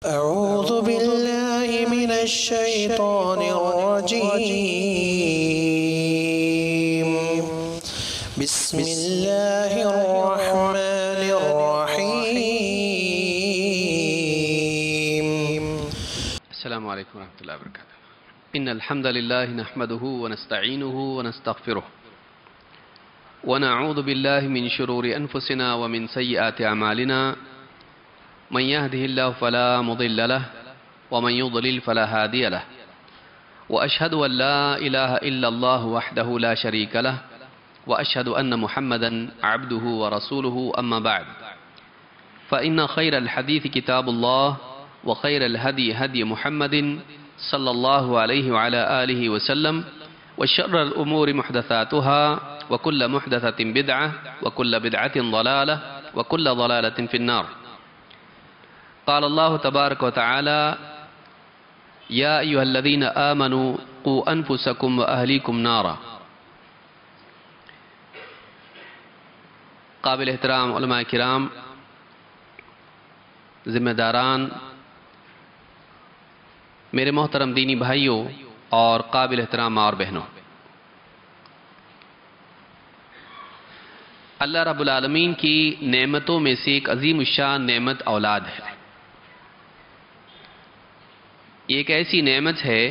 أعوذ بالله من الشيطان الرجيم بسم الله الرحمن الرحيم السلام عليكم ورحمة الله وبركاته. إن الحمد لله نحمده ونستعينه ونستغفره ونعوذ بالله من شرور أنفسنا ومن سيئات أعمالنا من يهده الله فلا مضل له ومن يضلل فلا هادي له وأشهد أن لا إله إلا الله وحده لا شريك له وأشهد أن محمدا عبده ورسوله أما بعد فإن خير الحديث كتاب الله وخير الهدي هدي محمد صلى الله عليه وعلى آله وسلم وشر الأمور محدثاتها وكل محدثة بدعة وكل بدعة ضلالة وكل ضلالة في النار. قال الله تبارك وتعالى يا أيها الذين آمنوا قوا أنفسكم وأهليكم نارا. قابل احترام علماء کرام، ذمہ داران، میرے محترم دینی بھائیوں اور قابل احترام ماں اور بہنوں، اللہ رب العالمین کی نعمتوں میں سے ایک عظیم الشان نعمت اولاد ہے. یہ ایک ایسی نعمت ہے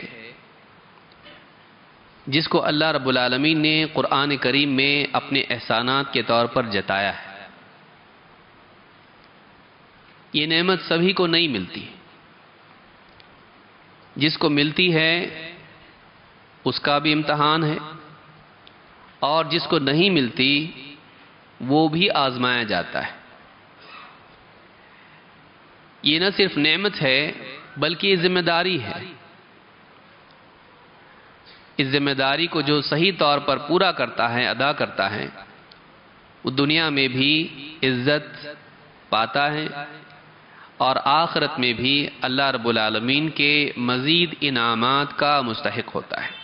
جس کو اللہ رب العالمین نے قرآن کریم میں اپنے احسانات کے طور پر جتایا ہے. یہ نعمت سبھی کو نہیں ملتی. جس کو ملتی ہے اس کا بھی امتحان ہے، اور جس کو نہیں ملتی وہ بھی آزمایا جاتا ہے. یہ نہ صرف نعمت ہے بلکہ یہ ذمہ داری ہے. اس ذمہ داری کو جو صحیح طور پر پورا کرتا ہے، ادا کرتا ہے، وہ دنیا میں بھی عزت پاتا ہے اور آخرت میں بھی اللہ رب العالمین کے مزید انعامات کا مستحق ہوتا ہے.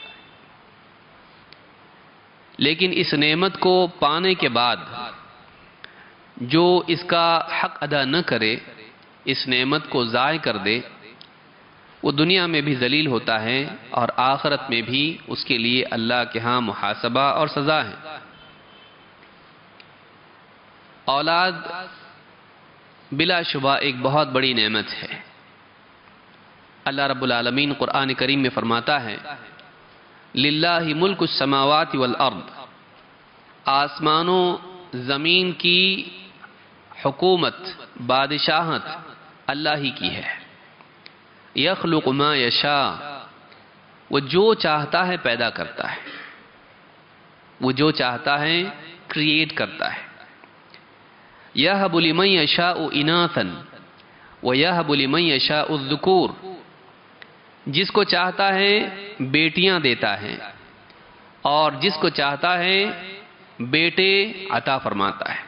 لیکن اس نعمت کو پانے کے بعد جو اس کا حق ادا نہ کرے، اس نعمت کو ضائع کر دے، وہ دنیا میں بھی ذلیل ہوتا ہے اور آخرت میں بھی اس کے لیے اللہ کے ہاں محاسبہ اور سزا ہے. اولاد بلا شبہ ایک بہت بڑی نعمت ہے. اللہ رب العالمین قرآن کریم میں فرماتا ہے للہ ملک السماوات والارض، آسمانوں زمین کی حکومت، بادشاہت اللہ ہی کی ہے. یخلق ما یشاء، وہ جو چاہتا ہے پیدا کرتا ہے، وہ جو چاہتا ہے کریٹ کرتا ہے. یہب لمن یشاء اناثا ویہب لمن یشاء الذکور، جس کو چاہتا ہے بیٹیاں دیتا ہے اور جس کو چاہتا ہے بیٹے عطا فرماتا ہے.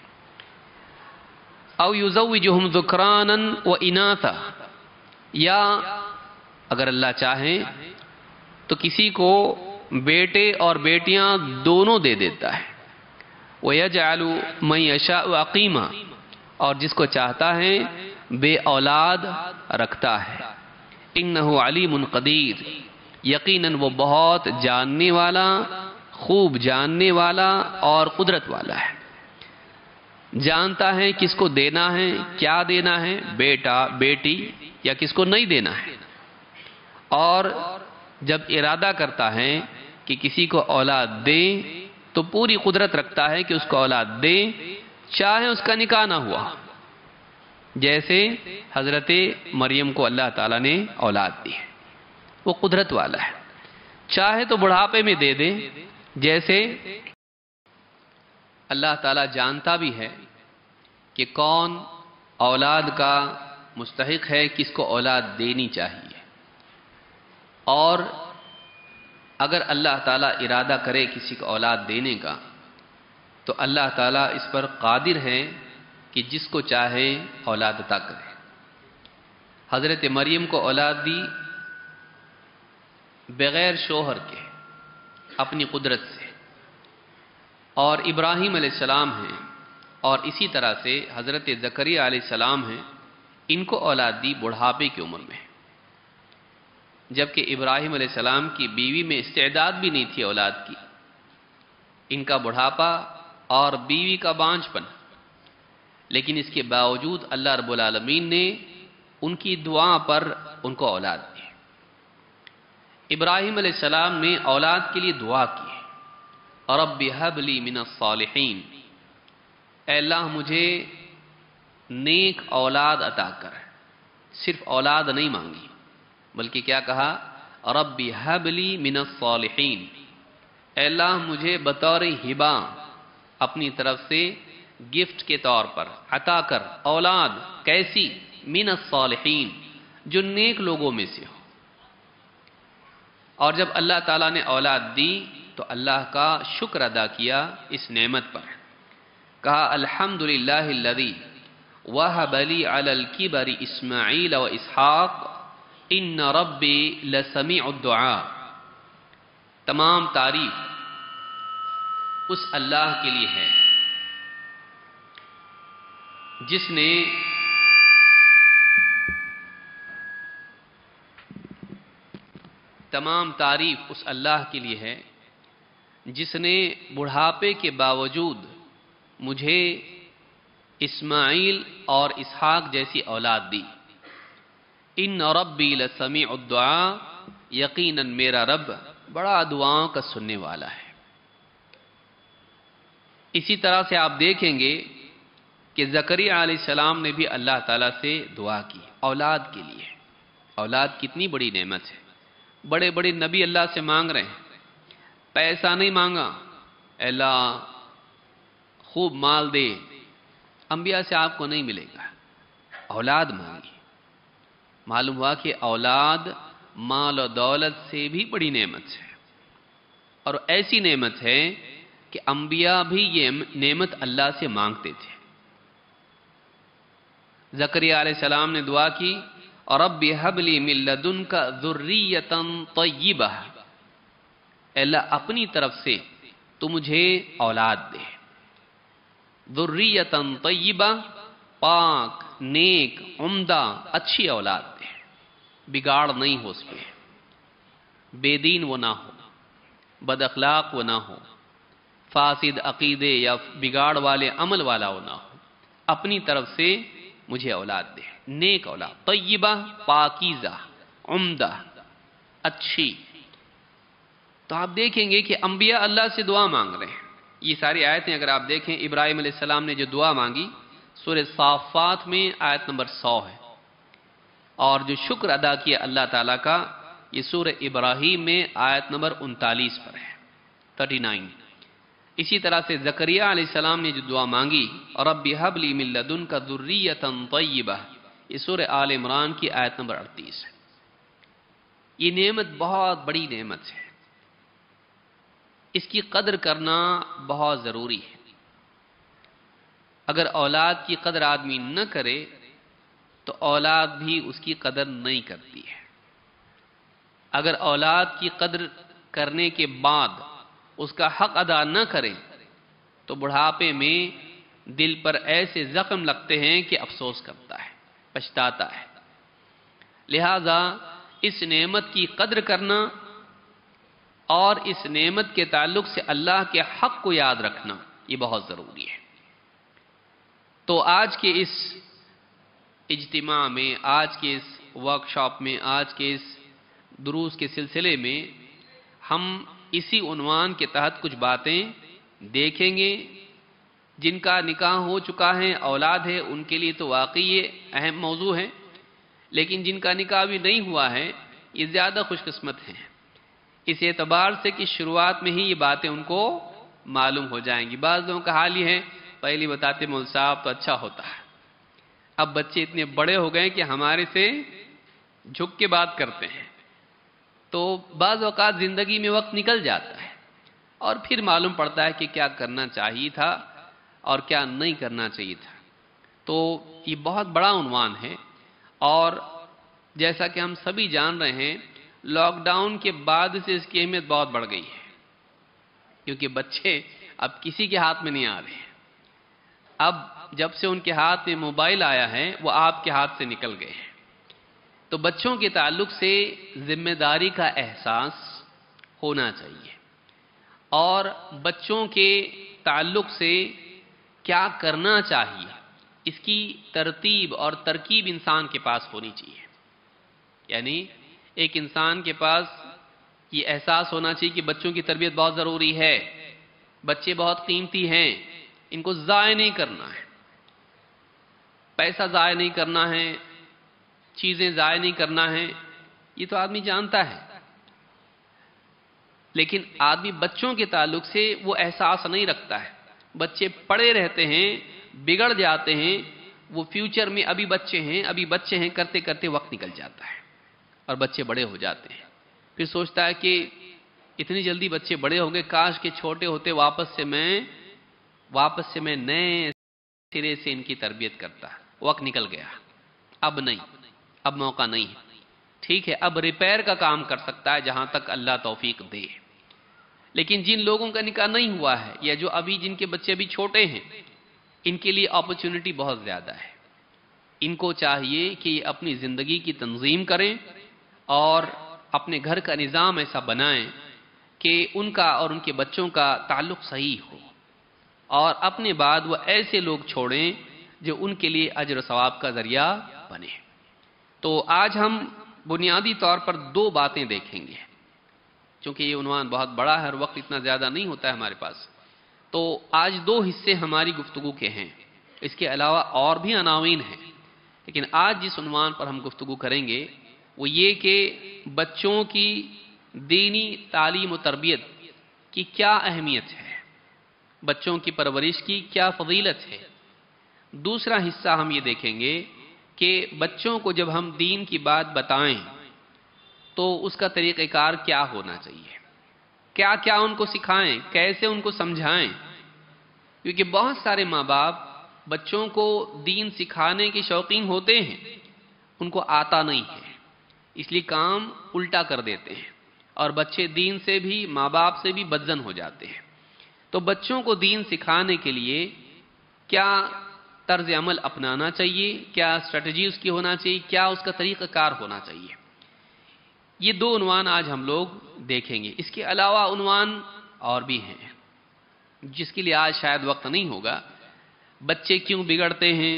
او یزوجہم ذکرانا واناثا، یا اگر اللہ چاہے تو کسی کو بیٹے اور بیٹیاں دونوں دے دیتا ہے. وَيَجْعَلُ مَن يَشَاءُ عَقِيمًا، اور جس کو چاہتا ہے بے اولاد رکھتا ہے. اِنَّهُ عَلِيمٌ قَدِيرٌ، یقیناً وہ بہت جاننے والا، خوب جاننے والا اور قدرت والا ہے. جانتا ہے کس کو دینا ہے، کیا دینا ہے، بیٹا بیٹی یا کس کو نہیں دینا ہے. اور جب ارادہ کرتا ہے کہ کسی کو اولاد دے تو پوری قدرت رکھتا ہے کہ اس کو اولاد دے، چاہے اس کا نکاح نہ ہوا. جیسے حضرت مریم کو اللہ تعالیٰ نے اولاد دی، وہ قدرت والا ہے. چاہے تو بڑھاپے میں دے دے. جیسے اللہ تعالیٰ جانتا بھی ہے کہ کون اولاد کا مستحق ہے، کس کو اولاد دینی چاہیے. اور اگر اللہ تعالیٰ ارادہ کرے کسی کو اولاد دینے کا تو اللہ تعالیٰ اس پر قادر ہے کہ جس کو چاہے اولاد عطا کرے. حضرت مریم کو اولاد دی بغیر شوہر کے، اپنی قدرت سے. اور ابراہیم علیہ السلام ہیں، اور اسی طرح سے حضرت زکریا علیہ السلام ہیں، ان کو اولاد دی بڑھاپے کی عمر میں، جبکہ ابراہیم علیہ السلام کی بیوی میں استعداد بھی نہیں تھی اولاد کی۔ ان کا بڑھاپا اور بیوی کا بانجھپن، لیکن اس کے باوجود اللہ رب العالمین نے ان کی دعا پر ان کو اولاد دی۔ ابراہیم علیہ السلام نے اولاد کے لیے دعا کی، رب ہب لی من الصالحین، اے اللہ مجھے نیک اولاد عطا کر۔ صرف اولاد نہیں مانگی، بلکہ کیا کہا؟ رب ہب لی من الصالحین، اے اللہ مجھے بطور ہبہ اپنی طرف سے گفٹ کے طور پر عطا کر اولاد، کیسی؟ من الصالحین، جو نیک لوگوں میں سے ہو۔ اور جب اللہ تعالیٰ نے اولاد دی تو اللہ کا شکر ادا کیا اس نعمت پر، کہا الحمدللہ الذی وہب لی علی الکبر اسماعیل و اسحاق ان ربی لسمیع الدعاء۔ تمام تعریف اس اللہ کے لیے ہے جس نے جس نے بڑھاپے کے باوجود مجھے اسماعیل اور اسحاق جیسی اولاد دی۔ ان ربی لسمیع الدعاء، یقیناً میرا رب بڑا دعاؤں کا سننے والا ہے۔ اسی طرح سے آپ دیکھیں گے کہ زکریا علیہ السلام نے بھی اللہ تعالیٰ سے دعا کی اولاد کے لیے۔ اولاد کتنی بڑی نعمت ہے، بڑے بڑے نبی اللہ سے مانگ رہے ہیں، پیسہ نہیں مانگا اے اللہ خوب مال دے، انبیاء سے آپ کو نہیں ملے گا، اولاد مانگی۔ معلوم ہوا کہ اولاد مال و دولت سے بھی بڑی نعمت ہے، اور ایسی نعمت ہے کہ انبیاء بھی یہ نعمت اللہ سے مانگتے تھے۔ زکریا علیہ السلام نے دعا کی رب ہب لی من لدنک ذریۃ طیبہ، اے اللہ اپنی طرف سے تو مجھے اولاد دے، ذریۃ طیبہ، پاک نیک عمدہ اچھی اولاد دے، بگاڑ نہیں ہو اس پہ، بے دین وہ نہ ہو، بد اخلاق وہ نہ ہو، فاسد عقیدے یا بگاڑ والے عمل والا وہ نہ ہو، اپنی طرف سے مجھے اولاد دے، نیک اولاد، طیبہ پاکیزہ عمدہ اچھی۔ تو آپ دیکھیں گے کہ انبیاء اللہ سے دعا مانگ رہے ہیں۔ یہ ساری آیتیں اگر آپ دیکھیں، ابراہیم علیہ السلام نے جو دعا مانگی سورہ صافات میں آیت نمبر 100 ہے، اور جو شکر ادا کیا اللہ تعالیٰ کا یہ سورہ ابراہیم میں آیت نمبر 39 پر ہے، 39۔ اسی طرح سے زکریا علیہ السلام نے جو دعا مانگی رب ہب لی من لدنک ذریۃ طیبہ، یہ سورہ آل عمران کی آیت نمبر 38 ہے۔ یہ نعمت بہت بڑی نعمت ہے، اس کی قدر کرنا بہت ضروری ہے۔ اگر اولاد کی قدر آدمی نہ کرے تو اولاد بھی اس کی قدر نہیں کرتی ہے۔ اگر اولاد کی قدر کرنے کے بعد اس کا حق ادا نہ کرے تو بڑھاپے میں دل پر ایسے زخم لگتے ہیں کہ افسوس کرتا ہے، پچھتاتا ہے۔ لہذا اس نعمت کی قدر کرنا اور اس نعمت کے تعلق سے اللہ کے حق کو یاد رکھنا یہ بہت ضروری ہے۔ تو آج کے اس اجتماع میں، آج کے اس ورکشاپ میں، آج کے اس دروس کے سلسلے میں ہم اسی عنوان کے تحت کچھ باتیں دیکھیں گے۔ جن کا نکاح ہو چکا ہے، اولاد ہے، ان کے لیے تو واقعی یہ اہم موضوع ہے، لیکن جن کا نکاح بھی نہیں ہوا ہے یہ زیادہ خوش قسمت ہیں، اس اعتبار سے کہ شروعات میں ہی یہ باتیں ان کو معلوم ہو جائیں گی۔ بعض لوگوں کا حال یہ ہے پہلی بتاتے مول صاحب تو اچھا ہوتا ہے، اب بچے اتنے بڑے ہو گئے کہ ہمارے سے جھک کے بات کرتے ہیں، تو بعض اوقات زندگی میں وقت نکل جاتا ہے اور پھر معلوم پڑتا ہے کہ کیا کرنا چاہیے تھا اور کیا نہیں کرنا چاہیے تھا۔ تو یہ بہت بڑا عنوان ہے، اور جیسا کہ ہم سبھی جان رہے ہیں لاک ڈاؤن کے بعد سے اس کی اہمیت بہت بڑھ گئی ہے، کیونکہ بچے اب کسی کے ہاتھ میں نہیں آ رہے ہیں۔ اب جب سے ان کے ہاتھ میں موبائل آیا ہے وہ آپ کے ہاتھ سے نکل گئے ہیں۔ تو بچوں کے تعلق سے ذمہ داری کا احساس ہونا چاہیے، اور بچوں کے تعلق سے کیا کرنا چاہیے اس کی ترتیب اور ترکیب انسان کے پاس ہونی چاہیے۔ یعنی ایک انسان کے پاس یہ احساس ہونا چاہیے کہ بچوں کی تربیت بہت ضروری ہے، بچے بہت قیمتی ہیں، ان کو ضائع نہیں کرنا ہے، پیسہ ضائع نہیں کرنا ہے، چیزیں ضائع نہیں کرنا ہے، یہ تو آدمی جانتا ہے، لیکن آدمی بچوں کے تعلق سے وہ احساس نہیں رکھتا ہے۔ بچے پڑے رہتے ہیں، بگڑ جاتے ہیں، وہ فیوچر میں ابھی بچے ہیں کرتے کرتے وقت نکل جاتا ہے اور بچے بڑے ہو جاتے ہیں۔ پھر سوچتا ہے کہ اتنی جلدی بچے بڑے ہو گئے، کاش کہ چھوٹے ہوتے واپس سے میں نئے سرے سے ان کی تربیت کرتا۔ وقت نکل گیا، اب نہیں، اب موقع نہیں ہے، ٹھیک ہے، اب ریپیئر کا کام کر سکتا ہے جہاں تک اللہ توفیق دے۔ لیکن جن لوگوں کا نکاح نہیں ہوا ہے یا جو ابھی جن کے بچے ابھی چھوٹے ہیں، ان کے لیے اپرچونٹی بہت زیادہ ہے۔ ان کو چاہیے کہ یہ اپنی زندگی کی تنظیم کریں اور اپنے گھر کا نظام ایسا بنائیں کہ ان کا اور ان کے بچوں کا تعلق صحیح ہو، اور اپنے بعد وہ ایسے لوگ چھوڑیں جو ان کے لیے اجر و ثواب کا ذریعہ بنے۔ تو آج ہم بنیادی طور پر 2 باتیں دیکھیں گے، چونکہ یہ عنوان بہت بڑا ہے اور وقت اتنا زیادہ نہیں ہوتا ہے ہمارے پاس، تو آج 2 حصے ہماری گفتگو کے ہیں۔ اس کے علاوہ اور بھی عناوین ہیں، لیکن آج جس عنوان پر ہم گفتگو کریں گے وہ یہ کہ بچوں کی دینی تعلیم و تربیت کی کیا اہمیت ہے، بچوں کی پرورش کی کیا فضیلت ہے۔ دوسرا حصہ ہم یہ دیکھیں گے کہ بچوں کو جب ہم دین کی بات بتائیں تو اس کا طریقہ کار کیا ہونا چاہیے، کیا کیا ان کو سکھائیں، کیسے ان کو سمجھائیں، کیونکہ بہت سارے ماں باپ بچوں کو دین سکھانے کے شوقین ہوتے ہیں، ان کو آتا نہیں ہے، اس لیے کام الٹا کر دیتے ہیں اور بچے دین سے بھی ماں باپ سے بھی بدزن ہو جاتے ہیں۔ تو بچوں کو دین سکھانے کے لیے کیا طرز عمل اپنانا چاہیے، کیا اسٹریٹجی اس کی ہونا چاہیے، کیا اس کا طریقہ کار ہونا چاہیے، یہ 2 عنوان آج ہم لوگ دیکھیں گے۔ اس کے علاوہ عنوان اور بھی ہیں جس کے لیے آج شاید وقت نہیں ہوگا، بچے کیوں بگڑتے ہیں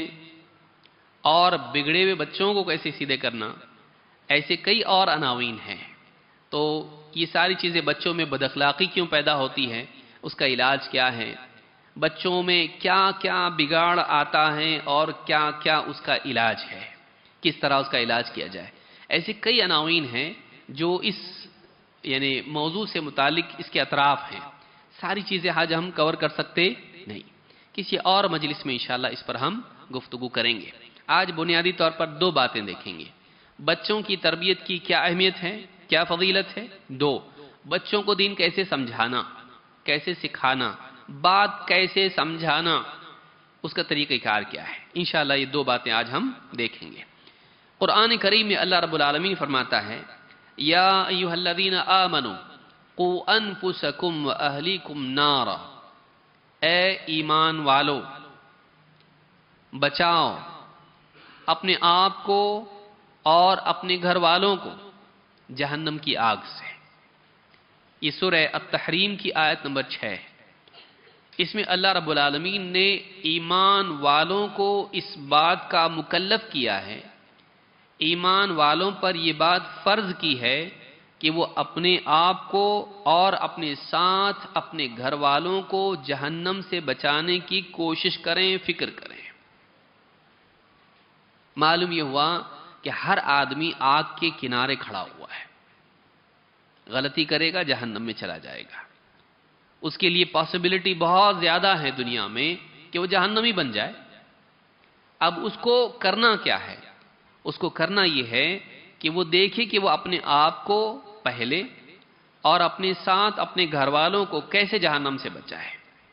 اور بگڑے ہوئے بچوں کو کیسے سیدھے کرنا، ایسے کئی اور عناوین ہیں۔ تو یہ ساری چیزیں، بچوں میں بد اخلاقی کیوں پیدا ہوتی ہے، اس کا علاج کیا ہے، بچوں میں کیا کیا بگاڑ آتا ہے اور کیا کیا اس کا علاج ہے، کس طرح اس کا علاج کیا جائے، ایسے کئی عناوین ہیں جو اس یعنی موضوع سے متعلق اس کے اطراف ہیں۔ ساری چیزیں آج ہم کور کر سکتے نہیں، کسی اور مجلس میں انشاءاللہ اس پر ہم گفتگو کریں گے۔ آج بنیادی طور پر 2 باتیں دیکھیں گے، بچوں کی تربیت کی کیا اہمیت ہے، کیا فضیلت ہے، 2 بچوں کو دین کیسے سمجھانا، کیسے سکھانا، بات کیسے سمجھانا، اس کا طریقہ کار کیا ہے۔ انشاءاللہ یہ 2 باتیں آج ہم دیکھیں گے۔ قرآن کریم میں اللہ رب العالمین فرماتا ہے، یا ایھا الذین آمنوا قوا انفسکم واہلیکم نارا، اے ایمان والو بچاؤ اپنے آپ کو اور اپنے گھر والوں کو جہنم کی آگ سے۔ یہ سورہ التحریم کی آیت نمبر 6۔ اس میں اللہ رب العالمین نے ایمان والوں کو اس بات کا مکلف کیا ہے، ایمان والوں پر یہ بات فرض کی ہے کہ وہ اپنے آپ کو اور اپنے ساتھ اپنے گھر والوں کو جہنم سے بچانے کی کوشش کریں، فکر کریں۔ معلوم یہ ہوا کہ ہر آدمی آگ کے کنارے کھڑا ہوا ہے، غلطی کرے گا جہنم میں چلا جائے گا، اس کے لیے پاسبلٹی بہت زیادہ ہے دنیا میں کہ وہ جہنمی بن جائے۔ اب اس کو کرنا کیا ہے، اس کو کرنا یہ ہے کہ وہ دیکھے کہ وہ اپنے آپ کو پہلے اور اپنے ساتھ اپنے گھر والوں کو کیسے جہنم سے بچائے۔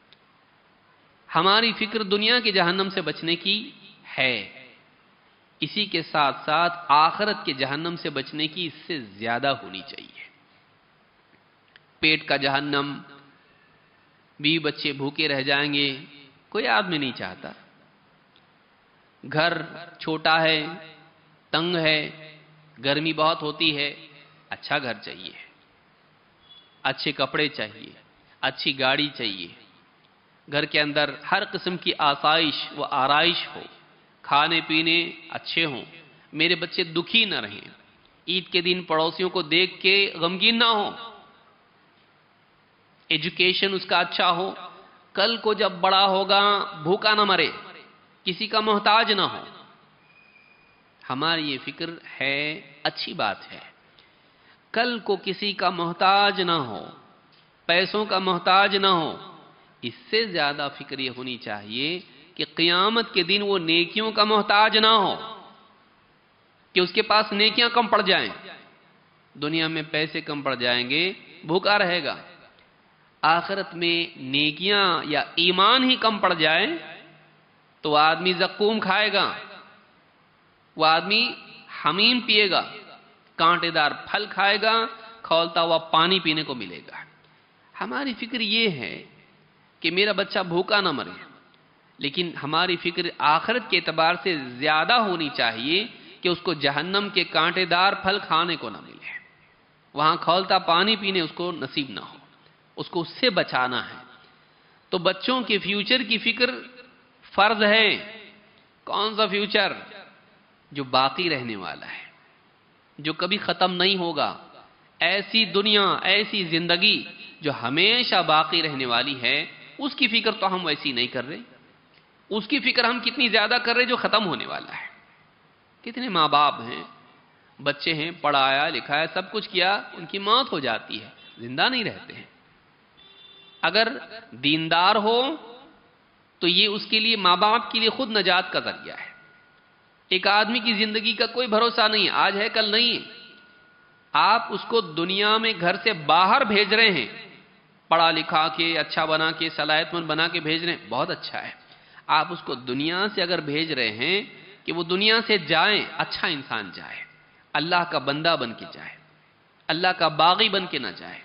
ہماری فکر دنیا کے جہنم سے بچنے کی ہے، اسی کے ساتھ ساتھ آخرت کے جہنم سے بچنے کی اس سے زیادہ ہونی چاہیے۔ پیٹ کا جہنم، بیوی بچے بھوکے رہ جائیں گے، کوئی آدمی نہیں چاہتا. گھر چھوٹا ہے، تنگ ہے، گرمی بہت ہوتی ہے، اچھا گھر چاہیے، اچھے کپڑے چاہیے، اچھی گاڑی چاہیے، گھر کے اندر ہر قسم کی آسائش و آرائش ہو، کھانے پینے اچھے ہوں، میرے بچے دکھی نہ رہیں، عید کے دن پڑوسیوں کو دیکھ کے غمگین نہ ہو، ایجوکیشن اس کا اچھا ہو، کل کو جب بڑا ہوگا بھوکا نہ مرے، کسی کا محتاج نہ ہو. ہماری یہ فکر ہے، اچھی بات ہے. کل کو کسی کا محتاج نہ ہو، پیسوں کا محتاج نہ ہو. اس سے زیادہ فکر یہ ہونی چاہیے کہ قیامت کے دن وہ نیکیوں کا محتاج نہ ہو، کہ اس کے پاس نیکیاں کم پڑ جائیں. دنیا میں پیسے کم پڑ جائیں گے، بھوکا رہے گا. آخرت میں نیکیاں یا ایمان ہی کم پڑ جائے تو آدمی زقوم کھائے گا، وہ آدمی حمیم پیے گا، کانٹے دار پھل کھائے گا، کھولتا ہوا پانی پینے کو ملے گا. ہماری فکر یہ ہے کہ میرا بچہ بھوکا نہ مرے، لیکن ہماری فکر آخرت کے اعتبار سے زیادہ ہونی چاہیے کہ اس کو جہنم کے کانٹے دار پھل کھانے کو نہ ملے، وہاں کھولتا پانی پینے اس کو نصیب نہ ہو، اس کو اس سے بچانا ہے. تو بچوں کے فیوچر کی فکر فرض ہے. کون سا فیوچر؟ جو باقی رہنے والا ہے، جو کبھی ختم نہیں ہوگا. ایسی دنیا، ایسی زندگی جو ہمیشہ باقی رہنے والی ہے، اس کی فکر تو ہم ویسی نہیں کر رہے. اس کی فکر ہم کتنی زیادہ کر رہے جو ختم ہونے والا ہے. کتنے ماں باپ ہیں، بچے ہیں، پڑھایا لکھایا سب کچھ کیا، ان کی موت ہو جاتی ہے، زندہ نہیں رہتے ہیں. اگر دیندار ہو تو یہ اس کے لیے، ماں باپ کے لیے خود نجات کا ذریعہ ہے. ایک آدمی کی زندگی کا کوئی بھروسہ نہیں، آج ہے کل نہیں. آپ اس کو دنیا میں گھر سے باہر بھیج رہے ہیں، پڑھا لکھا کے، اچھا بنا کے، صلاحیت مند بنا کے بھیج رہے ہیں، بہت اچھا ہے. آپ اس کو دنیا سے اگر بھیج رہے ہیں کہ وہ دنیا سے جائیں، اچھا انسان جائے، اللہ کا بندہ بن کے جائے، اللہ کا باغی بن کے نہ جائے،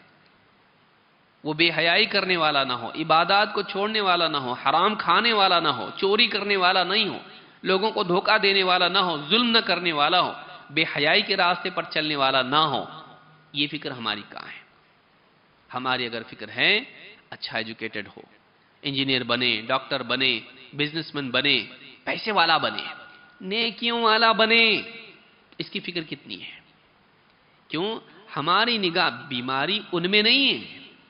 وہ بے حیائی کرنے والا نہ ہو، عبادات کو چھوڑنے والا نہ ہو، حرام کھانے والا نہ ہو، چوری کرنے والا نہیں ہو، لوگوں کو دھوکہ دینے والا نہ ہو، ظلم نہ کرنے والا ہو، بے حیائی کے راستے پر چلنے والا نہ ہو. یہ فکر ہماری کہاں ہے؟ ہماری اگر فکر ہے اچھا ایجوکیٹڈ ہو، انجینئر بنے، ڈاکٹر بنے، بزنس مین بنے، پیسے والا بنے، نیکیوں والا بنے، اس کی فکر کتنی ہے؟ کیوں؟ ہماری نگاہ بیماری ان میں نہیں ہے،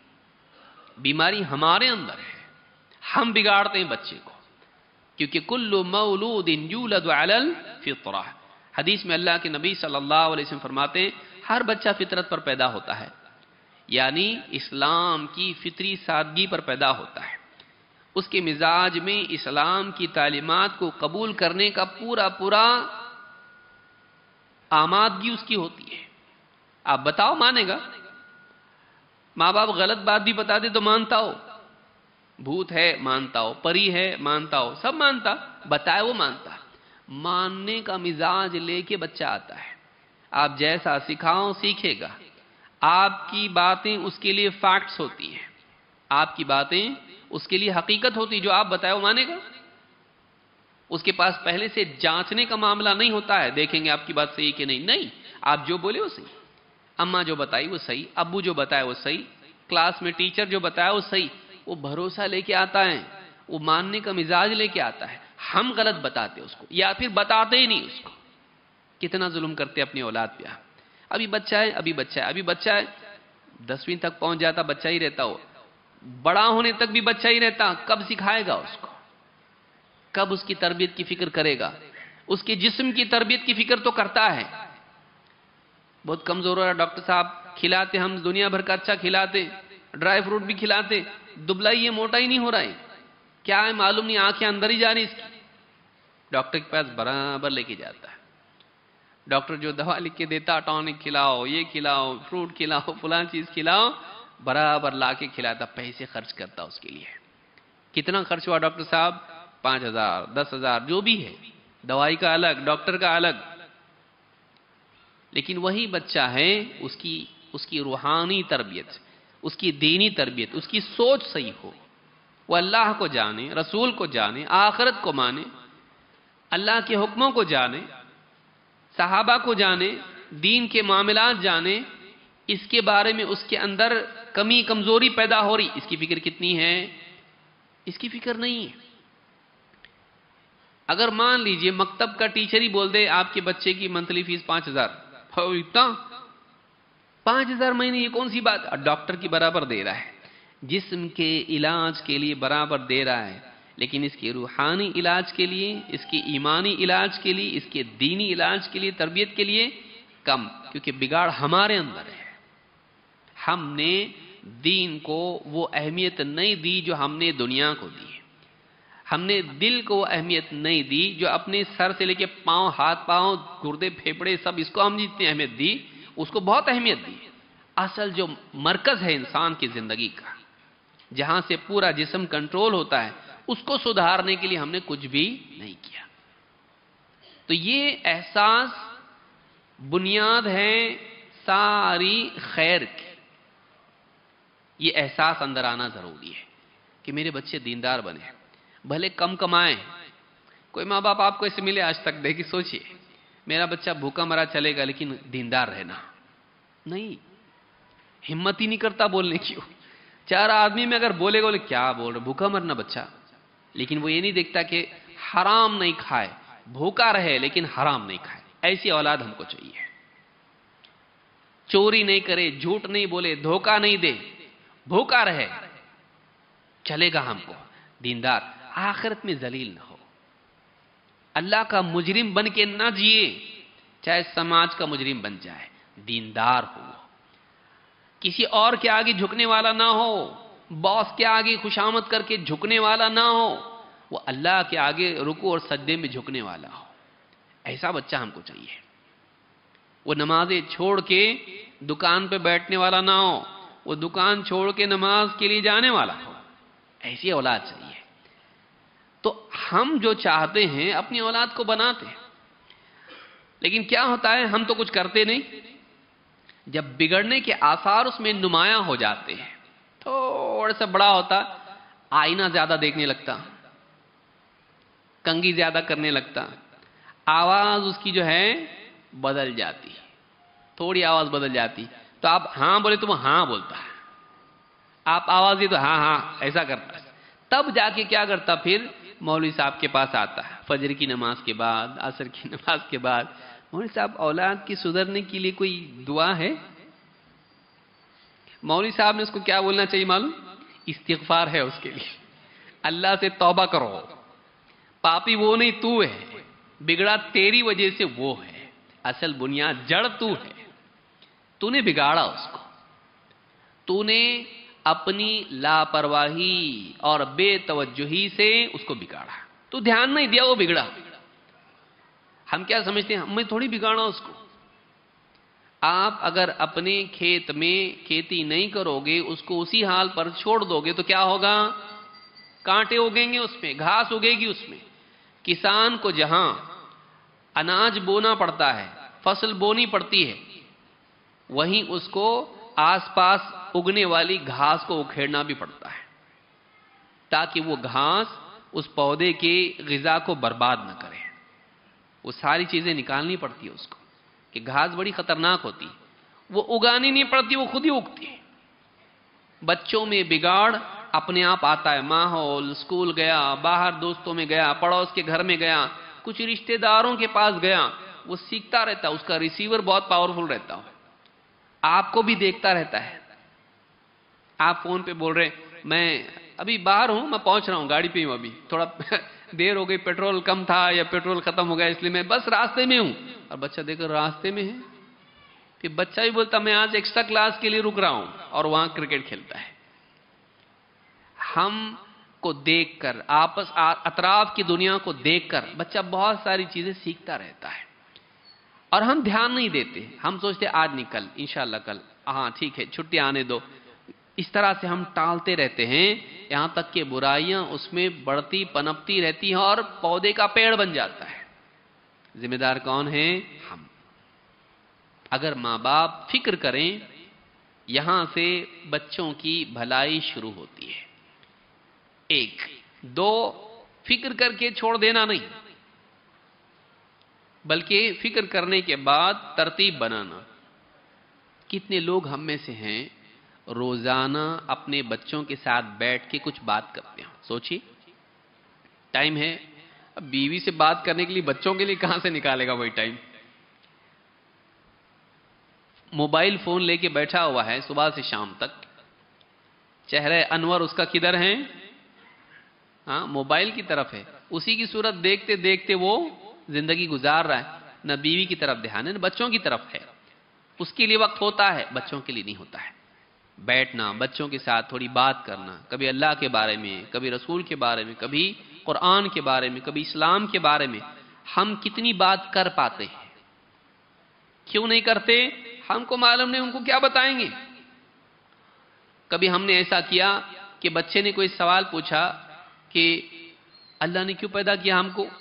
بیماری ہمارے اندر ہے. ہم بگاڑتے ہیں بچے کو، کیونکہ کل مولود یولد علی الفطرہ. حدیث میں اللہ کے نبی صلی اللہ علیہ وسلم فرماتے ہیں ہر بچہ فطرت پر پیدا ہوتا ہے، یعنی اسلام کی فطری سادگی پر پیدا ہوتا ہے. اس کے مزاج میں اسلام کی تعلیمات کو قبول کرنے کا پورا آمادگی اس کی ہوتی ہے. آپ بتاؤ مانے گا؟ ماں باپ غلط بات بھی بتا دے تو مانتا ہو، بھوت ہے مانتا ہو، پری ہے مانتا ہو، سب مانتا، بتائے وہ مانتا. ماننے کا مزاج لے کے بچہ آتا ہے، آپ جیسا سکھاؤ سیکھے گا. آپ کی باتیں اس کے لیے فیکٹس ہوتی ہیں، آپ کی باتیں اس کے لیے حقیقت ہوتی، جو آپ بتائے وہ مانے گا. اس کے پاس پہلے سے جانچنے کا معاملہ نہیں ہوتا ہے، دیکھیں گے آپ کی بات صحیح کہ نہیں، آپ جو بولے وہ صحیح، اماں جو بتائی وہ صحیح، ابو جو بتائے وہ صحیح، کلاس میں ٹیچر جو بتایا وہ صحیح. وہ بھروسہ لے کے آتا ہے، وہ ماننے کا مزاج لے کے آتا ہے. ہم غلط بتاتے اس کو، یا پھر بتاتے ہی نہیں اس کو. کتنا ظلم کرتے اپنی اولاد پہ. ابھی بچہ ہے، ابھی بچہ ہے، ابھی بچہ ہے، 10ویں تک پہنچ جاتا بچہ ہی رہتا ہو، بڑا ہونے تک بھی بچہ ہی رہتا. کب سکھائے گا اس کو؟ کب اس کی تربیت کی فکر کرے گا؟ اس کے جسم کی تربیت کی فکر تو کرتا ہے. بہت کمزور ہو رہا ڈاکٹر صاحب، کھلاتے ہم دنیا بھر کا اچھا کھلاتے، ڈرائی فروٹ بھی کھلاتے، دبلا ہی ہے، موٹا ہی نہیں ہو رہا ہے. کیا ہے معلوم نہیں، آنکھیں اندر ہی جا رہی اس کی. ڈاکٹر کے پاس برابر لے کے جاتا ہے. ڈاکٹر جو دوا لکھ کے دیتا، ٹونک کھلاؤ، یہ کھلاؤ، فروٹ کھلاؤ، فلاں چیز کھلاؤ، برابر لا کے کھلاتا، پیسے خرچ کرتا اس کے لیے. کتنا خرچ ہوا ڈاکٹر صاحب؟ 5,000 10,000 جو بھی ہے، دوائی کا الگ، ڈاکٹر کا الگ. لیکن وہی بچہ ہے، اس کی روحانی تربیت، اس کی دینی تربیت، اس کی سوچ صحیح ہو، وہ اللہ کو جانے، رسول کو جانے، آخرت کو مانے، اللہ کے حکموں کو جانے، صحابہ کو جانے، دین کے معاملات جانے، اس کے بارے میں اس کے اندر کمی کمزوری پیدا ہو رہی، اس کی فکر کتنی ہے؟ اس کی فکر نہیں ہے۔ اگر مان لیجئے مکتب کا ٹیچر ہی بول دے آپ کے بچے کی منتھلی فیس 5,000، اتنا 5,000 مہینے، یہ کون سی بات؟ ڈاکٹر کی برابر دے رہا ہے، جسم کے علاج کے لیے برابر دے رہا ہے، لیکن اس کے روحانی علاج کے لیے، اس کے ایمانی علاج کے لیے، اس کے دینی علاج کے لیے، تربیت کے لیے کم، کیونکہ بگاڑ ہمارے اندر ہے۔ ہم نے دین کو وہ اہمیت نہیں دی جو ہم نے دنیا کو دی، ہم نے دل کو وہ اہمیت نہیں دی جو اپنے سر سے لے کے پاؤں، ہاتھ پاؤں، گردے پھیپڑے سب، اس کو ہم جتنی اہمیت دی، اس کو بہت اہمیت دی۔ اصل جو مرکز ہے انسان کی زندگی کا، جہاں سے پورا جسم کنٹرول ہوتا ہے، اس کو سدھارنے کے لیے ہم نے کچھ بھی نہیں کیا۔ تو یہ احساس بنیاد ہے ساری خیر کی۔ یہ احساس اندر آنا ضروری ہے کہ میرے بچے دیندار بنے، بھلے کم کمائیں۔ کوئی ماں باپ آپ کو ایسے ملے آج تک؟ دیکھیں، سوچئے، میرا بچہ بھوکا مرا چلے گا لیکن دیندار رہنا، نہیں، ہمت ہی نہیں کرتا بولنے کی۔ 4 آدمی میں اگر بولے گا، بولے کیا بول رہے، بھوکا مرنا بچہ، لیکن وہ یہ نہیں دیکھتا کہ حرام نہیں کھائے، بھوکا رہے لیکن حرام نہیں کھائے۔ ایسی اولاد ہم کو چاہیے، چوری نہیں کرے، جھوٹ نہیں بولے، دھوکا نہیں دے، بھوکا رہے، چلے گا ہم کو، دیندار، آخرت میں ذلیل نہ ہو، اللہ کا مجرم بن کے نہ جیے، چاہے سماج کا مجرم بن جائے، دیندار ہو، کسی اور کے آگے جھکنے والا نہ ہو، باس کے آگے خوشامد کر کے جھکنے والا نہ ہو، وہ اللہ کے آگے رکوع اور سجدے میں جھکنے والا ہو۔ ایسا بچہ ہم کو چاہیے۔ وہ نمازیں چھوڑ کے دکان پہ بیٹھنے والا نہ ہو، وہ دکان چھوڑ کے نماز کے لیے جانے والا ہو، ایسی اولاد چاہیے۔ تو ہم جو چاہتے ہیں اپنی اولاد کو بناتے ہیں، لیکن کیا ہوتا ہے، ہم تو کچھ کرتے نہیں۔ جب بگڑنے کے آثار اس میں نمایاں ہو جاتے ہیں، تھوڑا سا بڑا ہوتا، آئینہ زیادہ دیکھنے لگتا، کنگھی زیادہ کرنے لگتا، آواز اس کی جو ہے بدل جاتی، تھوڑی آواز بدل جاتی، تو آپ ہاں بولے تو وہ ہاں بولتا ہے، آپ آواز دی تو ہاں ہاں ایسا کرتا ہے۔ تب جا کے کیا کرتا، پھر مولوی صاحب کے پاس آتا ہے، فجر کی نماز کے بعد، عصر کی نماز کے بعد، مولوی صاحب اولاد کی سدھرنے کے لیے کوئی دعا ہے؟ مولوی صاحب نے اس کو کیا بولنا چاہیے معلوم؟ استغفار ہے اس کے لیے، اللہ سے توبہ کرو، پاپی وہ نہیں تو ہے، بگڑا تیری وجہ سے وہ ہے، اصل بنیاد جڑ تو ہے، تو نے بگاڑا اس کو، تو نے اپنی لاپرواہی اور بے توجہی سے اس کو بگاڑا، تو دھیان نہیں دیا، وہ بگڑا۔ ہم کیا سمجھتے ہیں، ہم میں تھوڑی بگاڑا اس کو۔ آپ اگر اپنے کھیت میں کھیتی نہیں کرو گے، اس کو اسی حال پر چھوڑ دو گے، تو کیا ہوگا؟ کانٹے اگیں گے اس میں، گھاس اگے گی اس میں۔ کسان کو جہاں اناج بونا پڑتا ہے، فصل بونی پڑتی ہے، وہیں اس کو آس پاس اگنے والی گھاس کو اکھیڑنا بھی پڑتا ہے، تاکہ وہ گھاس اس پودے کی غذا کو برباد نہ کرے۔ وہ ساری چیزیں نکالنی پڑتی ہے اس کو، کہ گھاس بڑی خطرناک ہوتی، وہ اگانی نہیں پڑتی، وہ خود ہی اگتی ہے۔ بچوں میں بگاڑ اپنے آپ آتا ہے، ماحول، اسکول گیا، باہر دوستوں میں گیا، پڑوس کے گھر میں گیا، کچھ رشتہ داروں کے پاس گیا، وہ سیکھتا رہتا، اس کا ریسیور بہت پاورفل رہتا ہے، آپ کو بھی دیکھتا رہتا ہے۔ آپ فون پہ بول رہے میں ابھی باہر ہوں، میں پہنچ رہا ہوں، گاڑی پہ ہوں، ابھی تھوڑا دیر ہو گئی، پیٹرول کم تھا یا پیٹرول ختم ہو گیا، اس لیے میں بس راستے میں ہوں، اور بچہ دیکھ کر راستے میں ہے، پھر بچہ بھی بولتا میں آج ایکسٹرا کلاس کے لیے رک رہا ہوں، اور وہاں کرکٹ کھیلتا ہے۔ ہم کو دیکھ کر، آپس اطراف کی دنیا کو دیکھ کر بچہ بہت ساری چیزیں سیکھتا رہتا ہے، اور ہم دھیان نہیں دیتے، ہم سوچتے آج نہیں، کل انشاءاللہ، کل ہاں ٹھیک ہے، چھٹی آنے دو، اس طرح سے ہم ٹالتے رہتے ہیں، یہاں تک کہ برائیاں اس میں بڑھتی پنپتی رہتی ہیں اور پودے کا پیڑ بن جاتا ہے۔ ذمہ دار کون ہے؟ ہم۔ اگر ماں باپ فکر کریں، یہاں سے بچوں کی بھلائی شروع ہوتی ہے۔ ایک دو فکر کر کے چھوڑ دینا نہیں، بلکہ فکر کرنے کے بعد ترتیب بنانا۔ کتنے لوگ ہم میں سے ہیں روزانہ اپنے بچوں کے ساتھ بیٹھ کے کچھ بات کرتے ہیں؟ سوچیے، ٹائم ہے، اب بیوی سے بات کرنے کے لیے بچوں کے لیے کہاں سے نکالے گا وہی ٹائم؟ موبائل فون لے کے بیٹھا ہوا ہے صبح سے شام تک، چہرہ انور اس کا کدھر ہے؟ ہاں، موبائل کی طرف ہے، اسی کی صورت دیکھتے دیکھتے وہ زندگی گزار رہا ہے، نہ بیوی کی طرف دھیان ہے نہ بچوں کی طرف ہے۔ اس کے لیے وقت ہوتا ہے، بچوں کے لیے نہیں ہوتا ہے۔ بیٹھنا، بچوں کے ساتھ تھوڑی بات کرنا، کبھی اللہ کے بارے میں، کبھی رسول کے بارے میں، کبھی قرآن کے بارے میں، کبھی اسلام کے بارے میں۔ ہم کتنی بات کر پاتے ہیں؟ کیوں نہیں کرتے؟ ہم کو معلوم نہیں ان کو کیا بتائیں گے۔ کبھی ہم نے ایسا کیا کہ بچے نے کوئی سوال پوچھا کہ اللہ نے کیوں پیدا کیا ہم کو؟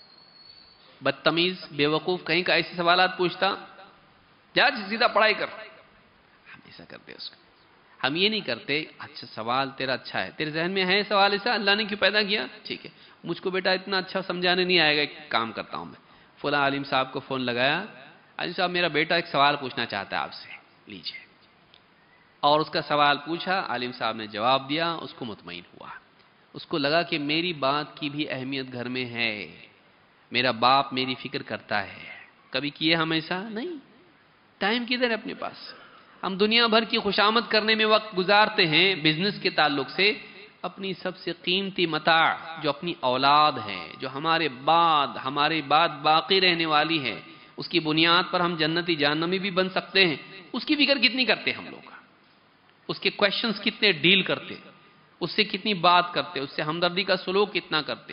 بدتمیز بیوقوف کہیں کا ایسے سوالات پوچھتا، جا سیدھا پڑھائی کر۔ ہم ایسا کرتے اس کو، ہم یہ نہیں کرتے اچھا سوال تیرا اچھا ہے، تیرے ذہن میں ہے سوال ایسا اللہ نے کیوں پیدا کیا؟ ٹھیک ہے، مجھ کو بیٹا اتنا اچھا سمجھانے نہیں آئے گا، ایک کام کرتا ہوں میں، فلاں عالم صاحب کو فون لگایا، عالم صاحب میرا بیٹا ایک سوال پوچھنا چاہتا ہے آپ سے، لیجیے۔ اور اس کا سوال پوچھا، عالم صاحب نے جواب دیا، اس کو مطمئن ہوا، اس کو لگا کہ میری بات کی بھی اہمیت گھر میں ہے، میرا باپ میری فکر کرتا ہے۔ کبھی کیے ہم ایسا؟ نہیں۔ ٹائم کدھر ہے اپنے پاس؟ ہم دنیا بھر کی خوشامد کرنے میں وقت گزارتے ہیں بزنس کے تعلق سے، اپنی سب سے قیمتی متاع جو اپنی اولاد ہے، جو ہمارے بعد باقی رہنے والی ہے، اس کی بنیاد پر ہم جنتی جہنمی بھی بن سکتے ہیں، اس کی فکر کتنی کرتے ہم لوگ؟ اس کے کویشچنز کتنے ڈیل کرتے، اس سے کتنی بات کرتے، اس سے ہمدردی کا سلوک کتنا کرتے،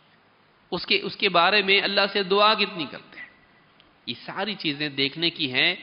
اس کے بارے میں اللہ سے دعا کتنی کرتے ہیں؟ یہ ساری چیزیں دیکھنے کی ہیں۔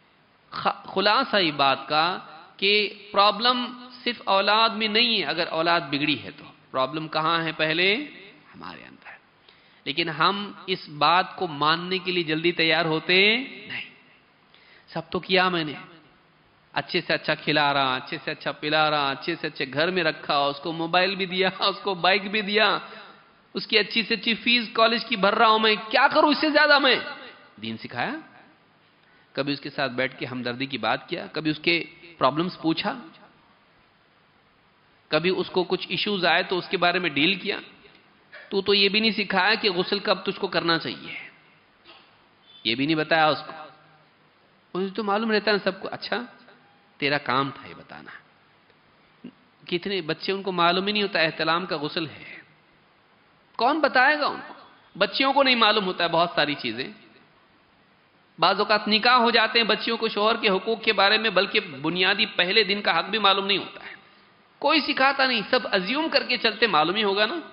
خلاصہ یہ بات کا کہ پرابلم صرف اولاد میں نہیں ہے، اگر اولاد بگڑی ہے تو پرابلم کہاں ہے؟ پہلے ہمارے اندر۔ لیکن ہم اس بات کو ماننے کے لیے جلدی تیار ہوتے نہیں۔ سب تو کیا میں نے، اچھے سے اچھا کھلا رہا، اچھے سے اچھا پلا رہا، اچھے سے اچھے گھر میں رکھا، اس کو موبائل بھی دیا، اس کو بائک بھی دیا، اس کی اچھی سے اچھی فیس کالج کی بھر رہا ہوں، میں کیا کروں اس سے زیادہ؟ میں دین سکھایا؟ کبھی اس کے ساتھ بیٹھ کے ہمدردی کی بات کیا؟ کبھی اس کے پرابلمز پوچھا؟ کبھی اس کو کچھ ایشوز آئے تو اس کے بارے میں ڈیل کیا؟ تو یہ بھی نہیں سکھایا کہ غسل کب تجھ کو کرنا چاہیے، یہ بھی نہیں بتایا اس کو۔ مجھے تو معلوم رہتا ہے سب کو، اچھا تیرا کام تھا یہ بتانا۔ کتنے بچے ان کو معلوم ہی نہیں ہوتا احتلام کا غسل ہے، کون بتائے گا ان کو؟ بچیوں کو نہیں معلوم ہوتا ہے بہت ساری چیزیں۔ بعض اوقات نکاح ہو جاتے ہیں بچیوں کو شوہر کے حقوق کے بارے میں، بلکہ بنیادی پہلے دن کا حق بھی معلوم نہیں ہوتا ہے، کوئی سکھاتا نہیں، سب ازیوم کر کے چلتے، معلوم ہی ہوگا نا۔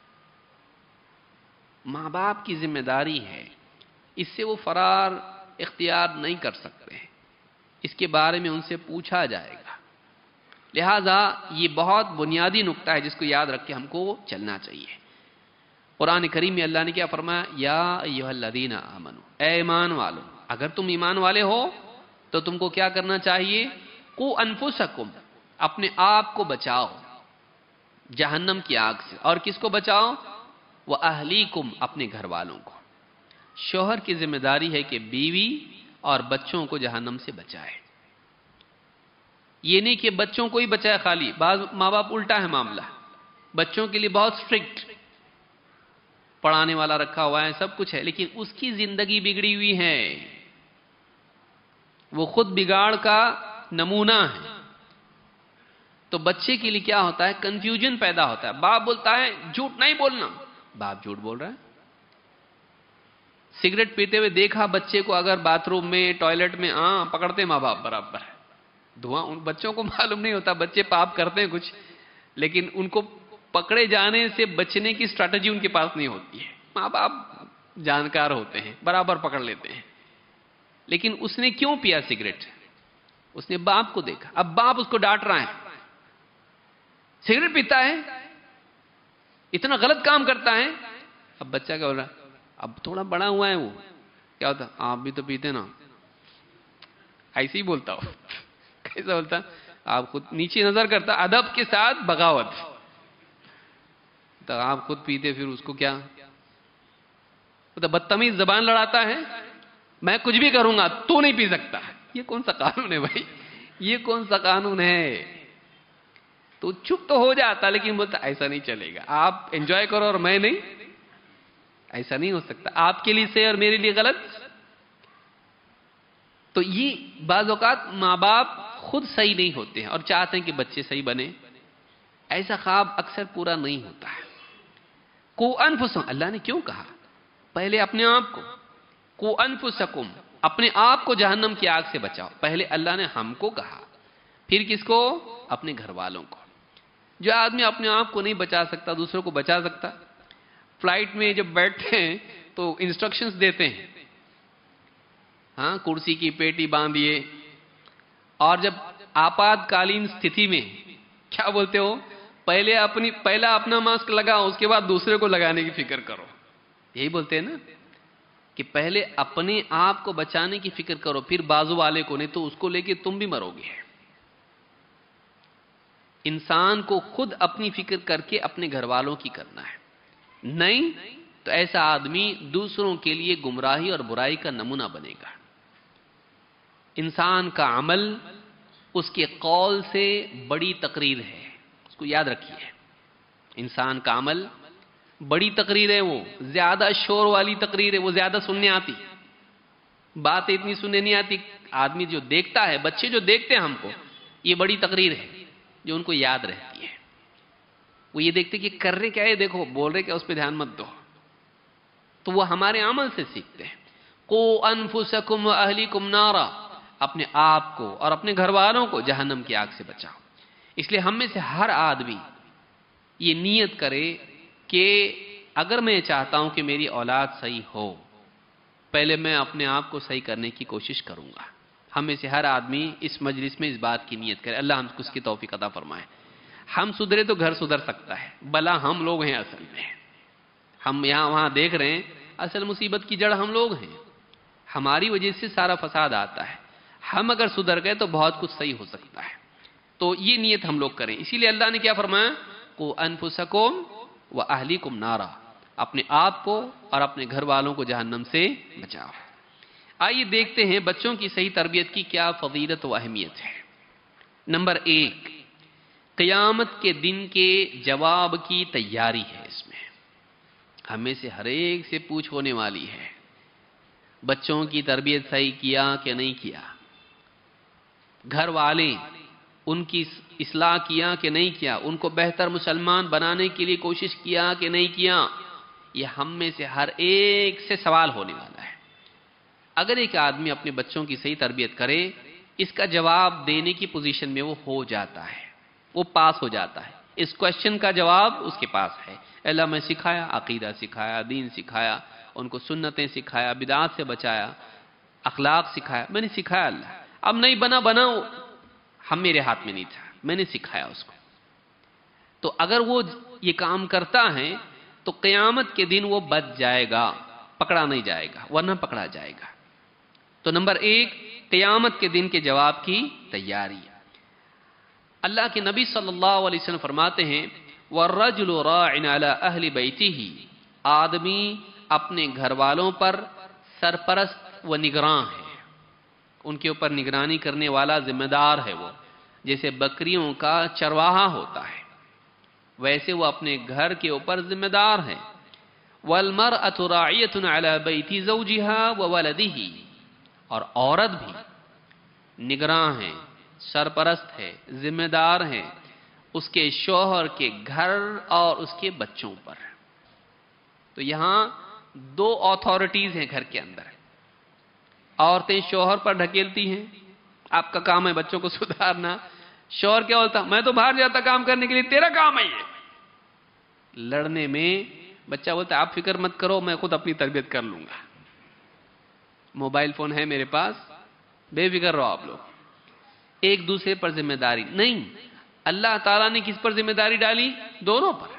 ماں باپ کی ذمہ داری ہے، اس سے وہ فرار اختیار نہیں کر سکتے، اس کے بارے میں ان سے پوچھا جائے گا۔ لہذا یہ بہت بنیادی نقطہ ہے جس کو یاد رکھ کے ہم کو چلنا چاہیے۔ قرآن کریم میں اللہ نے کیا فرمایا؟ یا ایھا الذین آمنو، اے ایمان والو، اگر تم ایمان والے ہو تو تم کو کیا کرنا چاہیے؟ قوا انفسکم، اپنے آپ کو بچاؤ جہنم کی آگ سے، اور کس کو بچاؤ؟ وَأَهْلِيكُمْ، اپنے گھر والوں کو۔ شوہر کی ذمہ داری ہے کہ بیوی اور بچوں کو جہنم سے بچائے، یہ نہیں کہ بچوں کو ہی بچائے خالی۔ بعض ماں باپ الٹا ہے معاملہ، بچوں کے لیے بہت سٹرکٹ، پڑھانے والا رکھا ہوا ہے، سب کچھ ہے، لیکن اس کی زندگی بگڑی ہوئی ہے، وہ خود بگاڑ کا نمونہ ہے۔ تو بچے کے لیے کیا ہوتا ہے؟ کنفیوژن پیدا ہوتا ہے۔ باپ بولتا ہے جھوٹ نہیں بولنا، باپ جھوٹ بول رہا ہے۔ سگریٹ پیتے ہوئے دیکھا بچے کو اگر باتھ روم میں، ٹوائلٹ میں، پکڑتے ماں باپ برابر ہے۔ دھواں ان بچوں کو معلوم نہیں ہوتا، بچے پاپ کرتے ہیں کچھ، لیکن ان کو پکڑے جانے سے بچنے کی اسٹریٹجی ان کے پاس نہیں ہوتی ہے۔ ماں باپ جانکار ہوتے ہیں، برابر پکڑ لیتے ہیں۔ لیکن اس نے کیوں پیا سگریٹ؟ اس نے باپ کو دیکھا، اب باپ اس کو ڈانٹ رہا ہے، سگریٹ پیتا ہے، اتنا غلط کام کرتا ہے۔ اب بچہ کیا بول رہا ہے؟ اب تھوڑا بڑا ہوا ہے، وہ کیا ہوتا؟ آپ بھی تو پیتے نا، ایسے ہی بولتا ہو۔ کیسا بولتا؟ آپ خود نیچے نظر کرتا، ادب کے ساتھ بغاوت، تو آپ خود پیتے پھر اس کو کیا؟ تو بدتمیز زبان لڑاتا ہے، میں کچھ بھی کروں گا تو نہیں پی سکتا. یہ کون سا قانون ہے بھائی؟ یہ کون سا قانون ہے؟ تو چپ تو ہو جاتا لیکن بولتا ایسا نہیں چلے گا، آپ انجوائے کرو اور میں نہیں. ایسا نہیں ہو سکتا، آپ کے لیے صحیح اور میرے لیے غلط. تو یہ بعض اوقات ماں باپ خود صحیح نہیں ہوتے ہیں اور چاہتے ہیں کہ بچے صحیح بنے. ایسا خواب اکثر پورا نہیں ہوتا ہے. کو انفسکم، اللہ نے کیوں کہا؟ پہلے اپنے آپ کو. کو انفسکم، اپنے آپ کو جہنم کی آگ سے بچاؤ. پہلے اللہ نے ہم کو کہا، پھر کس کو؟ اپنے گھر والوں کو. جو آدمی اپنے آپ کو نہیں بچا سکتا دوسروں کو بچا سکتا. فلائٹ میں جب بیٹھتے ہیں تو انسٹرکشنز دیتے ہیں، ہاں کرسی کی پیٹی باندھیے، اور جب آپات کالین استھتی میں کیا بولتے ہو؟ پہلا اپنا ماسک لگاؤ، اس کے بعد دوسرے کو لگانے کی فکر کرو. یہی بولتے ہیں نا کہ پہلے اپنے آپ کو بچانے کی فکر کرو، پھر بازو والے کو، نہیں تو اس کو لے کے تم بھی مرو گے. انسان کو خود اپنی فکر کر کے اپنے گھر والوں کی کرنا ہے، نہیں تو ایسا آدمی دوسروں کے لیے گمراہی اور برائی کا نمونہ بنے گا. انسان کا عمل اس کے قول سے بڑی تقریر ہے، اس کو یاد رکھیے. انسان کا عمل بڑی تقریر ہے، وہ زیادہ شور والی تقریر ہے، وہ زیادہ سننے آتی، بات اتنی سننے نہیں آتی. آدمی جو دیکھتا ہے، بچے جو دیکھتے ہیں ہم کو، یہ بڑی تقریر ہے جو ان کو یاد رہتی ہے. وہ یہ دیکھتے کہ کر رہے کیا ہے، دیکھو بول رہے کیا، اس پہ دھیان مت دو. تو وہ ہمارے عمل سے سیکھتے ہیں. قو انفسکم واہلیکم نارا، اپنے آپ کو اور اپنے گھر والوں کو جہنم کی آگ سے بچاؤ. اس لیے ہم میں سے ہر آدمی یہ نیت کرے کہ اگر میں چاہتا ہوں کہ میری اولاد صحیح ہو، پہلے میں اپنے آپ کو صحیح کرنے کی کوشش کروں گا. ہم میں سے ہر آدمی اس مجلس میں اس بات کی نیت کرے. اللہ ہم کو اس کی توفیق عطا فرمائے. ہم سدھرے تو گھر سدھر سکتا ہے، بلا ہم لوگ ہیں اصل میں. ہم یہاں وہاں دیکھ رہے ہیں، اصل مصیبت کی جڑ ہم لوگ ہیں. ہماری وجہ سے سارا فساد آتا ہے. ہم اگر سدھر گئے تو بہت کچھ صحیح ہو سکتا ہے. تو یہ نیت ہم لوگ کریں. اسی لیے اللہ نے کیا فرمایا؟ قو انفسکم واہلیکم نارا، اپنے آپ کو اور اپنے گھر والوں کو جہنم سے بچاؤ. آئیے دیکھتے ہیں بچوں کی صحیح تربیت کی کیا فضیلت و اہمیت ہے. نمبر 1، قیامت کے دن کے جواب کی تیاری ہے. اس میں ہمیں سے ہر ایک سے پوچھ ہونے والی ہے، بچوں کی تربیت صحیح کیا کہ نہیں کیا، گھر والے ان کی اصلاح کیا کہ نہیں کیا، ان کو بہتر مسلمان بنانے کے لیے کوشش کیا کہ نہیں کیا. یہ ہم میں سے ہر ایک سے سوال ہونے والا ہے. اگر ایک آدمی اپنے بچوں کی صحیح تربیت کرے، اس کا جواب دینے کی پوزیشن میں وہ ہو جاتا ہے، وہ پاس ہو جاتا ہے. اس کوشچن کا جواب اس کے پاس ہے. اللہ میں سکھایا، عقیدہ سکھایا، دین سکھایا، ان کو سنتیں سکھایا، بدعات سے بچایا، اخلاق سکھایا، میں نے سکھایا. اللہ اب نہیں بناؤ، ہم میرے ہاتھ میں نہیں تھا، میں نے سکھایا اس کو. تو اگر وہ یہ کام کرتا ہے تو قیامت کے دن وہ بچ جائے گا، پکڑا نہیں جائے گا، ورنہ پکڑا جائے گا. تو نمبر 1، قیامت کے دن کے جواب کی تیاری. اللہ کے نبی صلی اللہ علیہ وسلم فرماتے ہیں وَالرَّجُلُ رَاعٍ عَلَىٰ أَهْلِ بَيْتِهِ، آدمی اپنے گھر والوں پر سرپرست و نگراں ہے، ان کے اوپر نگرانی کرنے والا ذمہ دار ہے. وہ جیسے بکریوں کا چرواہا ہوتا ہے ویسے وہ اپنے گھر کے اوپر ذمہ دار ہے. وَالْمَرْأَةُ رَاعِيَةٌ عَلَىٰ بَيْتِ زَوْجِهَا وَوَلَدِهِ، اور عورت بھی نگراں ہے، سرپرست ہے، ذمہ دار ہے اس کے شوہر کے گھر اور اس کے بچوں پر. تو یہاں 2 اتھارٹیز ہیں گھر کے اندر. عورتیں شوہر پر ڈھکیلتی ہیں، آپ کا کام ہے بچوں کو سدھارنا. شوہر کیا بولتا؟ میں تو باہر جاتا کام کرنے کے لیے، تیرا کام ہے یہ. لڑنے میں بچہ بولتا آپ فکر مت کرو، میں خود اپنی تربیت کر لوں گا، موبائل فون ہے میرے پاس، بے فکر رہو آپ لوگ. ایک دوسرے پر ذمہ داری نہیں. اللہ تعالیٰ نے کس پر ذمہ داری ڈالی؟ دونوں پر.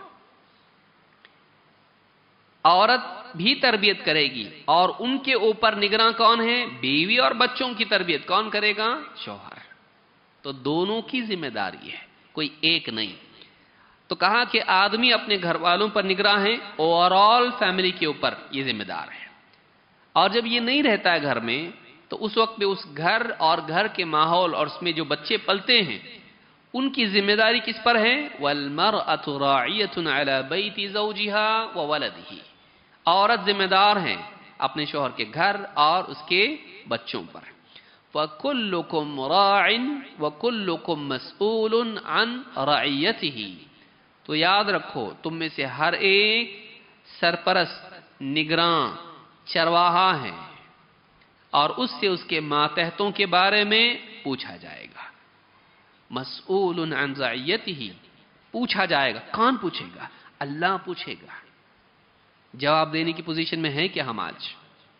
عورت بھی تربیت کرے گی اور ان کے اوپر نگراں کون ہے؟ بیوی. اور بچوں کی تربیت کون کرے گا؟ شوہر. تو دونوں کی ذمہ داری ہے، کوئی ایک نہیں. تو کہا کہ آدمی اپنے گھر والوں پر نگراں ہے، اوور آل فیملی کے اوپر یہ ذمہ دار ہے. اور جب یہ نہیں رہتا ہے گھر میں تو اس وقت پہ اس گھر اور گھر کے ماحول اور اس میں جو بچے پلتے ہیں ان کی ذمہ داری کس پر ہے؟ وَالْمَرْأَةُ رَاعِيَةٌ عَلَى بَيْتِ زَوْجِهَا وَوَلَدِهِ. عورت ذمہ دار ہیں اپنے شوہر کے گھر اور اس کے بچوں پر. فَكُلُّكُمْ رَاعٍ وَكُلُّكُمْ مَسْئُولٌ عَنْ رَعِيَّتِهِ. تو یاد رکھو تم میں سے ہر ایک سرپرست، نگراں، چرواہا ہے اور اس سے اس کے ماتحتوں کے بارے میں پوچھا جائے گا. مسئول عن رعیتہ، پوچھا جائے گا. کون پوچھے گا؟ اللہ پوچھے گا. جواب دینے کی پوزیشن میں ہے کہ ہم آج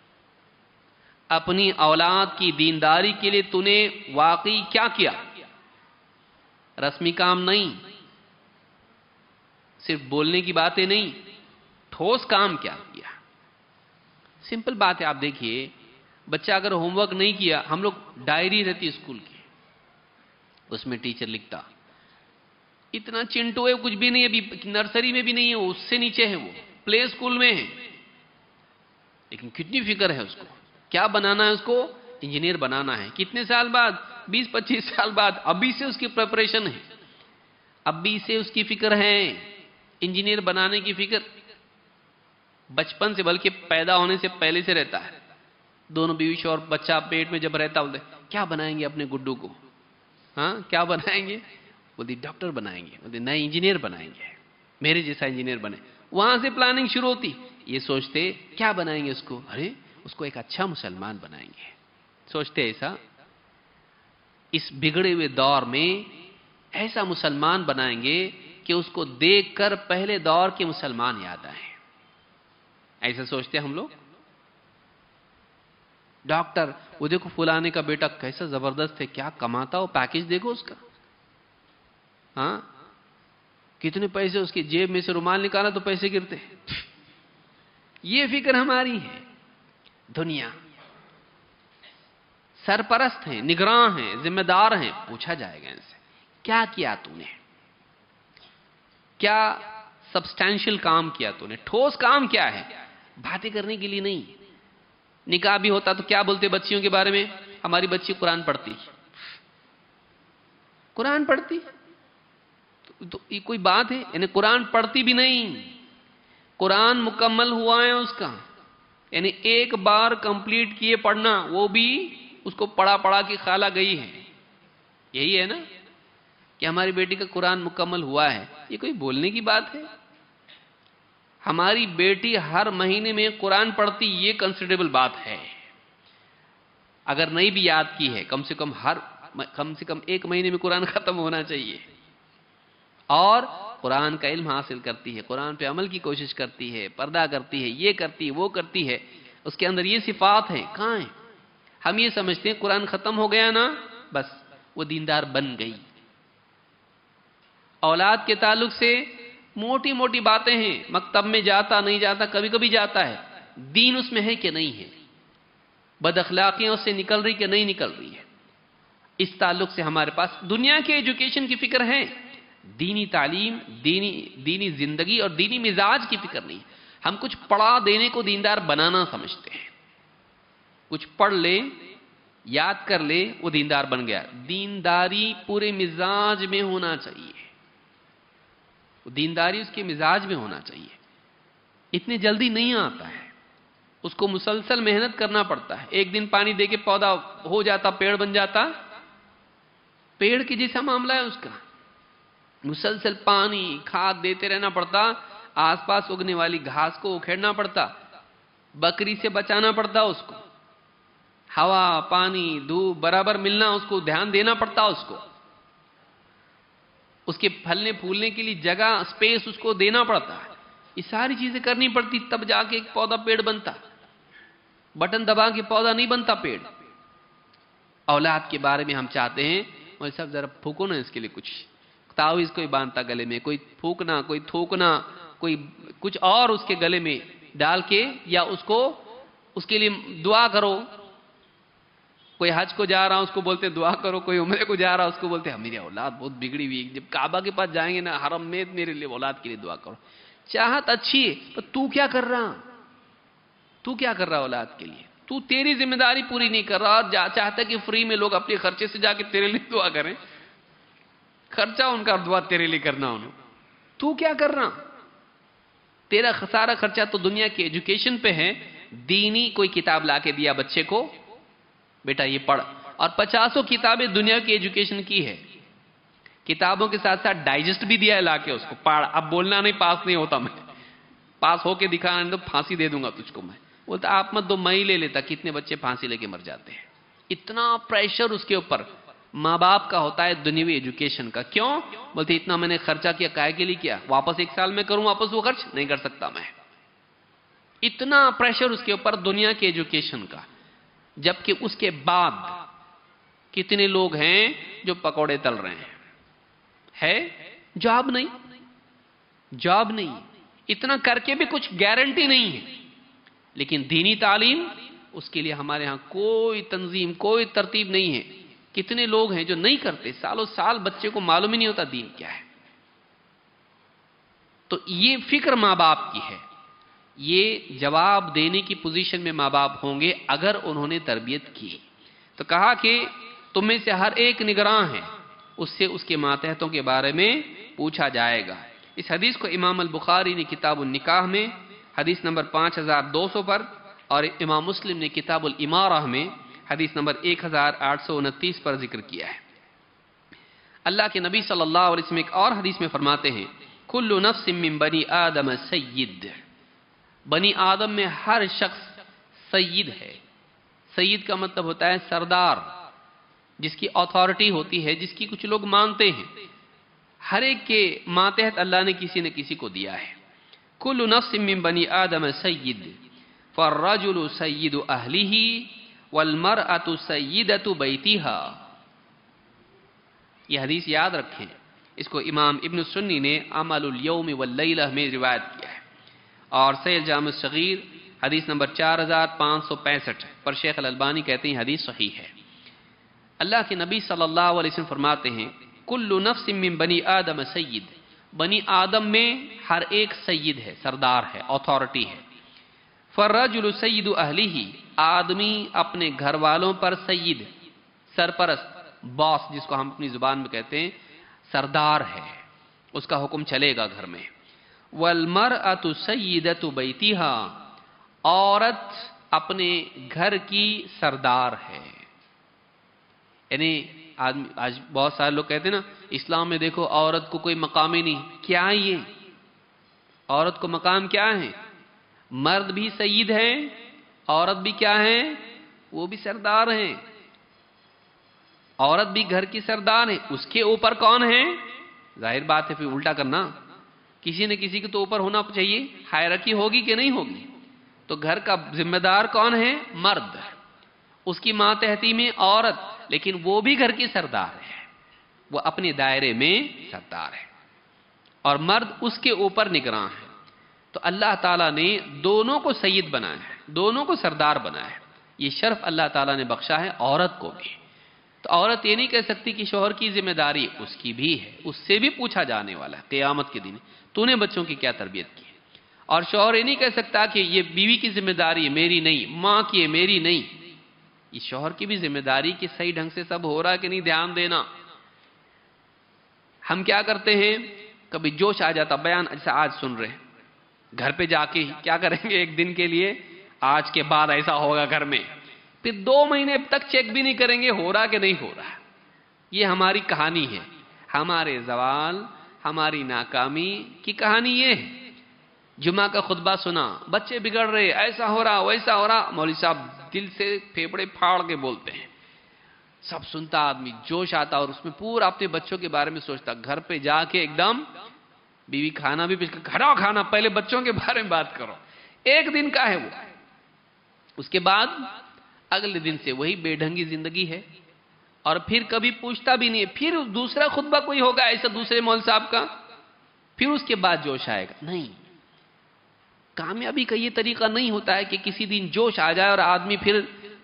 اپنی اولاد کی دینداری کے لیے تو نے واقعی کیا کیا؟ رسمی کام نہیں، صرف بولنے کی باتیں نہیں، ٹھوس کام کیا کیا؟ سمپل بات ہے. آپ دیکھیے بچہ اگر ہوم ورک نہیں کیا، ہم لوگ ڈائری رہتی اسکول کی، اس میں ٹیچر لکھتا اتنا چنٹو ہے، کچھ بھی نہیں، ابھی نرسری میں بھی نہیں ہے، اس سے نیچے ہے، وہ پلے اسکول میں ہے، لیکن کتنی فکر ہے اس کو. کیا بنانا ہے اس کو؟ انجینئر بنانا ہے. کتنے سال بعد؟ 20-25 سال بعد. ابھی سے اس کی پریپریشن ہے، ابھی سے اس کی فکر ہے، انجینئر بنانے کی فکر بچپن سے، بلکہ پیدا ہونے سے پہلے سے رہتا ہے. دونوں بیوی شوہر بچہ پیٹ میں جب رہتا بولتے کیا بنائیں گے اپنے گڈو کو؟ ہاں کیا بنائیں گے؟ بولتی ڈاکٹر بنائیں گے، بولتے نہیں انجینئر بنائیں گے، میرے جیسا انجینئر بنے. وہاں سے پلاننگ شروع ہوتی. یہ سوچتے کیا بنائیں گے اس کو؟ ارے اس کو ایک اچھا مسلمان بنائیں گے. سوچتے ایسا. اس بگڑے ہوئے دور میں ایسا مسلمان بنائیں گے کہ اس کو دیکھ کر پہلے دور کے مسلمان یاد آئیں. ایسا سوچتے ہم لوگ. ڈاکٹر، وہ دیکھو فلانے کا بیٹا کیسا زبردست ہے، کیا کماتا ہو، پیکج دیکھو اس کا، ہاں کتنے پیسے، اس کی جیب میں سے رومال نکالا تو پیسے گرتے. یہ فکر ہماری ہے. دنیا سرپرست ہیں، نگراں ہیں، ذمہ دار ہیں. پوچھا جائے گا ان سے کیا کیا تو نے، کیا سبسٹینشل کام کیا تو نے، ٹھوس کام کیا ہے. باتیں کرنے کے لیے نہیں. نکاح بھی ہوتا تو کیا بولتے بچیوں کے بارے میں؟ ہماری بچی قرآن پڑھتی. قرآن پڑھتی تو یہ کوئی بات ہے؟ یعنی قرآن پڑھتی بھی نہیں، قرآن مکمل ہوا ہے اس کا، یعنی ایک بار کمپلیٹ کیے پڑھنا، وہ بھی اس کو پڑھا پڑھا کے خالہ گئی ہے. یہی ہے نا کہ ہماری بیٹی کا قرآن مکمل ہوا ہے. یہ کوئی بولنے کی بات ہے؟ ہماری بیٹی ہر مہینے میں قرآن پڑھتی، یہ کنسیڈریبل بات ہے. اگر نہیں بھی یاد کی ہے، کم سے کم ایک مہینے میں قرآن ختم ہونا چاہیے. اور قرآن کا علم حاصل کرتی ہے، قرآن پہ عمل کی کوشش کرتی ہے، پردہ کرتی ہے، یہ کرتی ہے، وہ کرتی ہے. اس کے اندر یہ صفات ہیں. کہاں ہیں؟ ہم یہ سمجھتے ہیں قرآن ختم ہو گیا نا بس وہ دیندار بن گئی. اولاد کے تعلق سے موٹی موٹی باتیں ہیں. مکتب میں جاتا نہیں جاتا، کبھی کبھی جاتا ہے، دین اس میں ہے کہ نہیں ہے، بد اخلاقیاں اس سے نکل رہی کہ نہیں نکل رہی ہے. اس تعلق سے ہمارے پاس دنیا کے ایجوکیشن کی فکر ہے، دینی تعلیم، دینی زندگی اور دینی مزاج کی فکر نہیں. ہم کچھ پڑھا دینے کو دیندار بنانا سمجھتے ہیں. کچھ پڑھ لے، یاد کر لے، وہ دیندار بن گیا. دینداری پورے مزاج میں ہونا چاہیے، دینداری اس کے مزاج میں ہونا چاہیے. اتنی جلدی نہیں آتا ہے، اس کو مسلسل محنت کرنا پڑتا ہے. ایک دن پانی دے کے پودا ہو جاتا، پیڑ بن جاتا، پیڑ کے جیسا معاملہ ہے اس کا. مسلسل پانی کھاد دیتے رہنا پڑتا، آس پاس اگنے والی گھاس کو اکھیڑنا پڑتا، بکری سے بچانا پڑتا، اس کو ہوا پانی دھوپ برابر ملنا، اس کو دھیان دینا پڑتا، اس کے پھلنے پھولنے کے لیے جگہ سپیس اس کو دینا پڑتا ہے. یہ ساری چیزیں کرنی پڑتی، تب جا کے ایک پودا پیڑ بنتا. بٹن دبا کے پودا نہیں بنتا پیڑ. اولاد کے بارے میں ہم چاہتے ہیں وہ سب ذرا پھونکو نا اس کے لیے کچھ تعویذ، کوئی باندھتا گلے میں، کوئی پھونکنا، کوئی تھوکنا، کوئی کچھ اور اس کے گلے میں ڈال کے، یا اس کو اس کے لیے دعا کرو. کوئی حج کو جا رہا اس کو بولتے دعا کرو، کوئی عمرے کو جا رہا اس کو بولتے میری اولاد بہت بگڑی ہوئی، جب کعبہ کے پاس جائیں گے نا حرم میں میرے لیے اولاد کے لیے دعا کرو۔ چاہت اچھی ہے پر تو کیا کر رہا؟ تو کیا کر رہا اولاد کے لیے؟ تو تیری ذمہ داری پوری نہیں کر رہا، اور چاہتا کہ فری میں لوگ اپنے خرچے سے جا کے تیرے لیے دعا کریں، خرچہ ان کا دعا تیرے لیے کرنا انہوں، تو کیا کر رہا؟ تیرا سارا خرچہ تو دنیا کی ایجوکیشن پہ ہے۔ دینی کوئی کتاب لا کے دیا بچے کو، بیٹا یہ پڑھ، اور 50 کتابیں دنیا کی ایجوکیشن کی ہے، کتابوں کے ساتھ ساتھ ڈائجسٹ بھی دیا ہے لا کے اس کو پڑھ، اب بولنا نہیں پاس نہیں ہوتا میں، پاس ہو کے دکھانا نہیں تو پھانسی دے دوں گا تجھ کو میں، بولتا آپ مت دو میں ہی لے لیتا، کتنے بچے پھانسی لے کے مر جاتے ہیں۔ اتنا پریشر اس کے اوپر ماں باپ کا ہوتا ہے دنیوی ایجوکیشن کا، کیوں؟ بولتے اتنا میں نے خرچہ کیا، کائے کے لیے کیا، واپس 1 سال میں کروں واپس وہ خرچ نہیں کر سکتا میں، اتنا پریشر اس کے اوپر دنیا کے ایجوکیشن کا۔ جبکہ اس کے بعد کتنے لوگ ہیں جو پکوڑے تل رہے ہیں، ہے جاب نہیں، اتنا کر کے بھی کچھ گارنٹی نہیں ہے، لیکن دینی تعلیم اس کے لیے ہمارے ہاں کوئی تنظیم کوئی ترتیب نہیں ہے۔ کتنے لوگ ہیں جو نہیں کرتے، سالوں سال بچے کو معلوم ہی نہیں ہوتا دین کیا ہے۔ تو یہ فکر ماں باپ کی ہے، یہ جواب دینے کی پوزیشن میں ماں باپ ہوں گے اگر انہوں نے تربیت کی۔ تو کہا کہ تم میں سے ہر ایک نگراں ہے، اس سے اس کے ماتحتوں کے بارے میں پوچھا جائے گا۔ اس حدیث کو امام البخاری نے کتاب النکاح میں حدیث نمبر 5200 پر، اور امام مسلم نے کتاب الامارہ میں حدیث نمبر 1829 پر ذکر کیا ہے۔ اللہ کے نبی صلی اللہ علیہ وسلم ایک اور حدیث میں فرماتے ہیں کل نفس من بنی آدم سید، بنی آدم میں ہر شخص سید ہے۔ سید کا مطلب ہوتا ہے سردار، جس کی اتھارٹی ہوتی ہے، جس کی کچھ لوگ مانتے ہیں۔ ہر ایک کے ماتحت اللہ نے کسی نہ کسی کو دیا ہے۔ کل نفس من بنی آدم سید فالرجل سید اہلہ والمرأة سیدۃ بیتہا۔ یہ حدیث یاد رکھیں، اس کو امام ابن سنی نے عمل الیوم واللیلہ میں روایت کیا ہے، اور سیل جامع صغیر حدیث نمبر 4565 پر شیخ الالبانی کہتے ہیں حدیث صحیح ہے۔ اللہ کے نبی صلی اللہ علیہ وسلم فرماتے ہیں کل نفس من بنی آدم سید، بنی آدم میں ہر ایک سید ہے، سردار ہے، اتھارٹی ہے۔ فالرجل سید اہلہ، آدمی اپنے گھر والوں پر سید، سرپرست، باس جس کو ہم اپنی زبان میں کہتے ہیں، سردار ہے، اس کا حکم چلے گا گھر میں۔ والمرأة سیدۃ بیتہا، عورت اپنے گھر کی سردار ہے۔ یعنی آج بہت سارے لوگ کہتے ہیں نا اسلام میں دیکھو عورت کو کوئی مقام ہی نہیں، کیا ہے یہ؟ عورت کو مقام کیا ہے؟ مرد بھی سید ہے، عورت بھی کیا ہے؟ وہ بھی سردار ہیں۔ عورت بھی گھر کی سردار ہے، اس کے اوپر کون ہے؟ ظاہر بات ہے پھر الٹا کرنا، کسی نہ کسی کے تو اوپر ہونا چاہیے، ہائرارکی ہوگی کہ نہیں ہوگی؟ تو گھر کا ذمہ دار کون ہے؟ مرد، اس کی ماتحتی میں عورت، لیکن وہ بھی گھر کی سردار ہے، وہ اپنے دائرے میں سردار ہے، اور مرد اس کے اوپر نگراں ہے۔ تو اللہ تعالیٰ نے دونوں کو سید بنایا ہے، دونوں کو سردار بنایا ہے، یہ شرف اللہ تعالیٰ نے بخشا ہے عورت کو بھی۔ تو عورت یہ نہیں کہہ سکتی کہ شوہر کی ذمہ داری اس کی بھی ہے، اس سے بھی پوچھا جانے والا ہے قیامت کے دن، تو نے بچوں کی کیا تربیت کی ہے۔ اور شوہر یہ نہیں کہہ سکتا کہ یہ بیوی کی ذمہ داری ہے میری نہیں، ماں کی ہے میری نہیں، یہ شوہر کی بھی ذمہ داری کہ صحیح ڈھنگ سے سب ہو رہا ہے کہ نہیں، دھیان دینا۔ ہم کیا کرتے ہیں، کبھی جوش آ جاتا، بیان ایسا آج سن رہے ہیں، گھر پہ جا کے کیا کریں گے ایک دن کے لیے، آج کے بعد ایسا ہوگا گھر میں، پھر 2 مہینے تک چیک بھی نہیں کریں گے ہو رہا کہ نہیں ہو رہا۔ یہ ہماری کہانی ہے، ہمارے زوال، ہماری ناکامی کی کہانی یہ ہے۔ جمعہ کا خطبہ سنا، بچے بگڑ رہے، ایسا ہو رہا ویسا ہو رہا، مولوی صاحب دل سے پھیپڑے پھاڑ کے بولتے ہیں، سب سنتا آدمی، جوش آتا، اور اس میں پورا اپنے بچوں کے بارے میں سوچتا، گھر پہ جا کے ایک دم بیوی کھانا بھی کھڑا کھانا، پہلے بچوں کے بارے میں بات کرو، ایک دن کا ہے وہ، اس کے بعد اگلے دن سے وہی بے ڈھنگی زندگی ہے، اور پھر کبھی پوچھتا بھی نہیں ہے، پھر دوسرا خطبہ کوئی ہوگا ایسا دوسرے مول صاحب کا، پھر اس کے بعد جوش آئے گا۔ نہیں، کامیابی کا یہ طریقہ نہیں ہوتا ہے کہ کسی دن جوش آ جائے اور آدمی پھر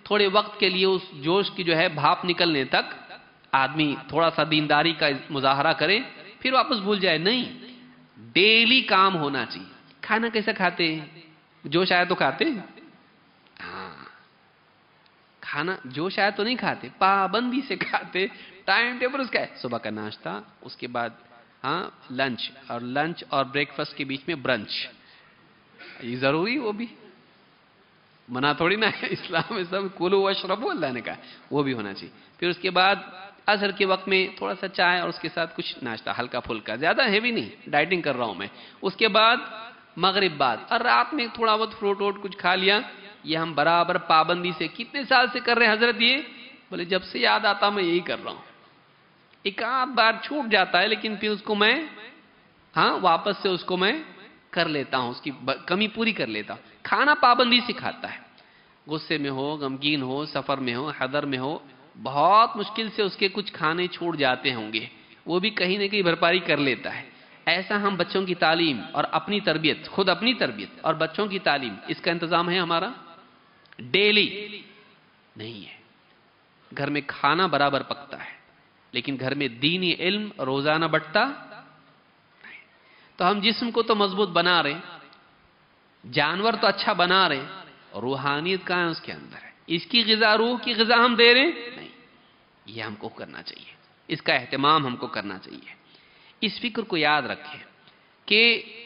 تھوڑے وقت کے لیے اس جوش کی جو ہے بھاپ نکلنے تک آدمی تھوڑا سا دینداری کا مظاہرہ کرے پھر واپس بھول جائے. نہیں، ڈیلی کام ہونا چاہیے. کھانا کیسا کھاتے ہیں؟ جوش آیا تو کھاتے ہیں. ہاں، کھانا جوش آیا تو نہیں کھاتے، پابندی سے کھاتے. ٹائم ٹیبل اس کا ہے، صبح کا ناشتہ، اس کے بعد لنچ اور بریک فاسٹ کے بیچ میں برنچ. یہ ضروری، وہ بھی منع تھوڑی نہ ہے اسلام میں، سب کلو واشربو اللہ نے کہا، وہ بھی ہونا چاہیے. پھر اس کے بعد عصر کے وقت میں تھوڑا سا چائے اور اس کے ساتھ کچھ ناشتہ ہلکا پھلکا، زیادہ ہیوی نہیں، ڈائٹنگ کر رہا ہوں میں. اس کے بعد مغرب بعد، اور رات میں تھوڑا بہت فروٹ ووٹ کچھ کھا لیا. یہ ہم برابر پابندی سے کتنے سال سے کر رہے ہیں حضرت؟ یہ بولے جب سے یاد آتا میں یہی کر رہا ہوں. ایک آدھ بار چھوٹ جاتا ہے لیکن پھر اس کو میں واپس سے اس کو میں کر لیتا ہوں، اس کی کمی پوری کر لیتا ہوں. کھانا پابندی سے کھاتا ہے، غصے میں ہو، غمگین ہو، سفر میں ہو، حضر میں ہو، بہت مشکل سے اس کے کچھ کھانے چھوٹ جاتے ہوں گے، وہ بھی کہیں نہ کہیں بھرپائی کر لیتا ہے. ایسا ہم بچوں کی تعلیم اور اپنی تربیت، خود اپنی تربیت اور بچوں کی تعلیم، اس کا انتظام ہے ہمارا ڈیلی نہیں ہے. گھر میں کھانا برابر پکتا ہے لیکن گھر میں دینی علم روزانہ بٹتا نہیں. تو ہم جسم کو تو مضبوط بنا رہے، جانور تو اچھا بنا رہے، روحانیت کہاں ہے اس کے اندر ہے. اس کی غذا، روح کی غذا ہم دے رہے نہیں. یہ ہم کو کرنا چاہیے، اس کا اہتمام ہم کو کرنا چاہیے. اس فکر کو یاد رکھیں کہ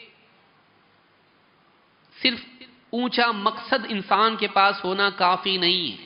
صرف اونچا مقصد انسان کے پاس ہونا کافی نہیں ہے.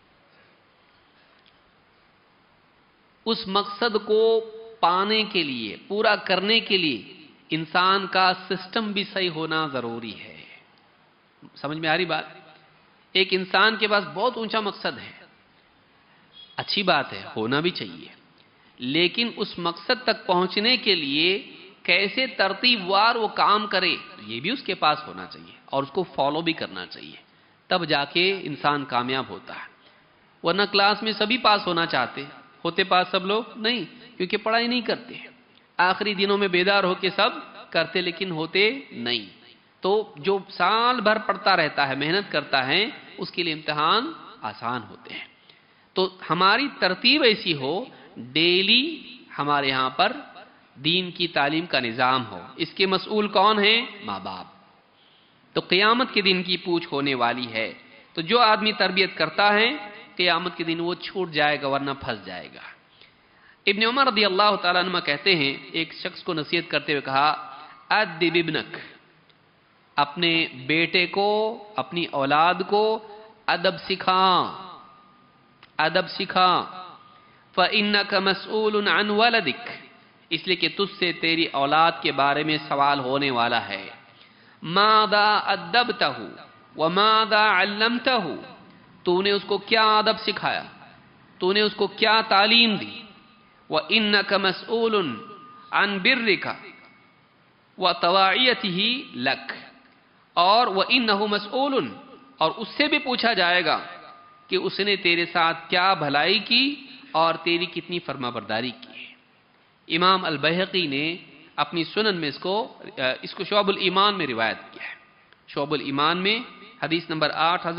اس مقصد کو پانے کے لیے، پورا کرنے کے لیے انسان کا سسٹم بھی صحیح ہونا ضروری ہے. سمجھ میں آ رہی بات؟ ایک انسان کے پاس بہت اونچا مقصد ہے، اچھی بات ہے، ہونا بھی چاہیے، لیکن اس مقصد تک پہنچنے کے لیے کیسے ترتیب وار وہ کام کرے یہ بھی اس کے پاس ہونا چاہیے اور اس کو فالو بھی کرنا چاہیے. تب جا کے انسان کامیاب ہوتا ہے. ورنہ کلاس میں سبھی پاس ہونا چاہتے، ہوتے پاس سب لوگ نہیں، کیونکہ پڑھائی نہیں کرتے. آخری دنوں میں بیدار ہو کے سب کرتے لیکن ہوتے نہیں. تو جو سال بھر پڑھتا رہتا ہے، محنت کرتا ہے، اس کے لیے امتحان آسان ہوتے ہیں. تو ہماری ترتیب ایسی ہو، ڈیلی ہمارے یہاں پر دین کی تعلیم کا نظام ہو. اس کے مسئول کون ہیں؟ ماں باپ. تو قیامت کے دن کی پوچھ ہونے والی ہے. تو جو آدمی تربیت کرتا ہے قیامت کے دن وہ چھوٹ جائے گا ورنہ پھنس جائے گا. ابن عمر رضی اللہ تعالیٰ عنہ کہتے ہیں، ایک شخص کو نصیحت کرتے ہوئے کہا، ادب ابنک، اپنے بیٹے کو، اپنی اولاد کو ادب سکھا، ادب سکھا. فَإِنَّكَ مَسْئُولٌ عَنْ وَلَدِكَ، اس لیے کہ تجھ سے تیری اولاد کے بارے میں سوال ہونے والا ہے. مَاذَا أَدَّبْتَهُ وَمَاذَا عَلَّمْتَهُ، تو نے اس کو کیا ادب سکھایا، تو نے اس کو کیا تعلیم دی. وَإِنَّكَ مَسْئُولٌ عَنْ بِرِّكَ وَطَوَاعِيَتِهِ لَكَ، اور وَإِنَّهُ مَسْئُولٌ، اور اس سے بھی پوچھا جائے گا کہ اس نے تیرے ساتھ کیا بھلائی کی اور تیری کتنی فرما برداری کی. امام البیہقی نے اپنی سنن میں اس کو شعب الایمان میں روایت کیا ہے. شعب الایمان میں حدیث نمبر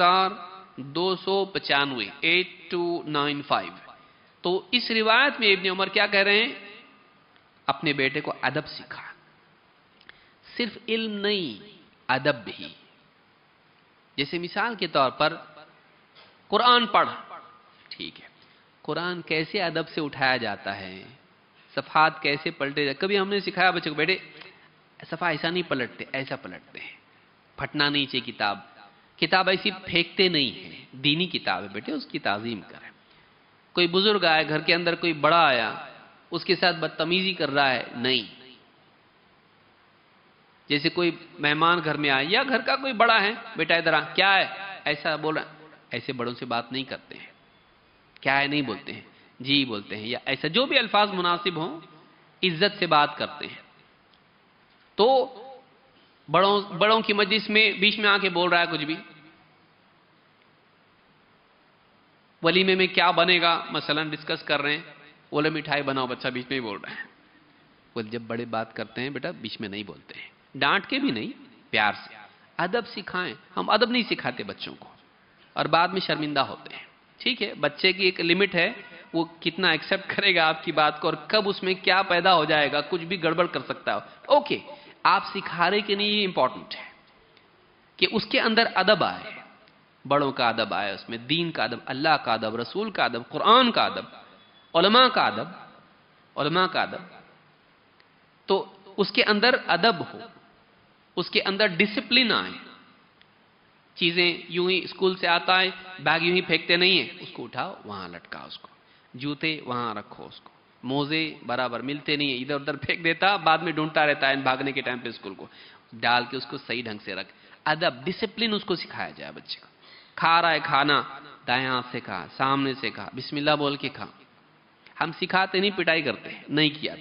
8295، 8295. تو اس روایت میں ابن عمر کیا کہہ رہے ہیں؟ اپنے بیٹے کو ادب سکھا، صرف علم نہیں، ادب بھی. جیسے مثال کے طور پر قرآن پڑھ، ٹھیک ہے، قرآن کیسے ادب سے اٹھایا جاتا ہے، صفحات کیسے پلٹے جاتے. کبھی ہم نے سکھایا بچے کو، بیٹے صفحہ ایسا نہیں پلٹتے، ایسا پلٹتے ہیں، پھٹنا نہیں چاہیے کتاب ایسی پھینکتے نہیں ہیں، دینی کتاب ہے بیٹے، اس کی تعظیم کریں. کوئی بزرگ آیا گھر کے اندر، کوئی بڑا آیا، اس کے ساتھ بدتمیزی کر رہا ہے، نہیں. جیسے کوئی مہمان گھر میں آیا یا گھر کا کوئی بڑا ہے، بیٹا ادھر آ، کیا ہے، ایسا بول رہا ہے، ایسے بڑوں سے بات نہیں کرتے ہیں. کیا ہے نہیں بولتے ہیں، جی بولتے ہیں، یا ایسا جو بھی الفاظ مناسب ہوں، عزت سے بات کرتے ہیں. تو بڑوں کی مجلس میں بیچ میں آ کے بول رہا ہے کچھ بھی، ولیمے میں کیا بنے گا مثلا ڈسکس کر رہے ہیں، بولے مٹھائی بناؤ، بچہ بیچ میں ہی بول رہا ہے. وہ جب بڑے بات کرتے ہیں بیٹا بیچ میں نہیں بولتے ہیں، ڈانٹ کے بھی نہیں، پیار سے ادب سکھائیں. ہم ادب نہیں سکھاتے بچوں کو، اور بعد میں شرمندہ ہوتے ہیں. ٹھیک ہے, بچے کی ایک لمٹ ہے, وہ کتنا ایکسپٹ کرے گا آپ کی بات کو اور کب اس میں کیا پیدا ہو جائے گا, کچھ بھی گڑبڑ کر سکتا ہے. اوکے, آپ سکھا رہے کہ نہیں, یہ امپورٹنٹ ہے کہ اس کے اندر ادب آئے, بڑوں کا ادب آئے, اس میں دین کا ادب, اللہ کا ادب, رسول کا ادب, قرآن کا ادب, علماء کا ادب, علماء کا ادب. تو اس کے اندر ادب ہو, اس کے اندر ڈسپلن آئے. چیزیں یوں ہی اسکول سے آتا ہے, بیگ یوں ہی پھینکتے نہیں ہیں, اس کو اٹھاؤ, وہاں لٹکا اس کو, جوتے وہاں رکھو, اس کو موزے برابر ملتے نہیں ہیں, ادھر ادھر پھینک دیتا, بعد میں ڈھونڈتا رہتا ہے بھاگنے کے ٹائم پہ اسکول کو, ڈال کے اس کو صحیح ڈھنگ سے رکھ. ادب, ڈسپلن اس کو سکھایا جائے بچے کو. کھا رہا ہے کھانا, دائیں ہاتھ سے کھا, سامنے سے کھا, بسم اللہ بول کے کھا. ہم سکھاتے نہیں, پٹائی کرتے, نہیں کیا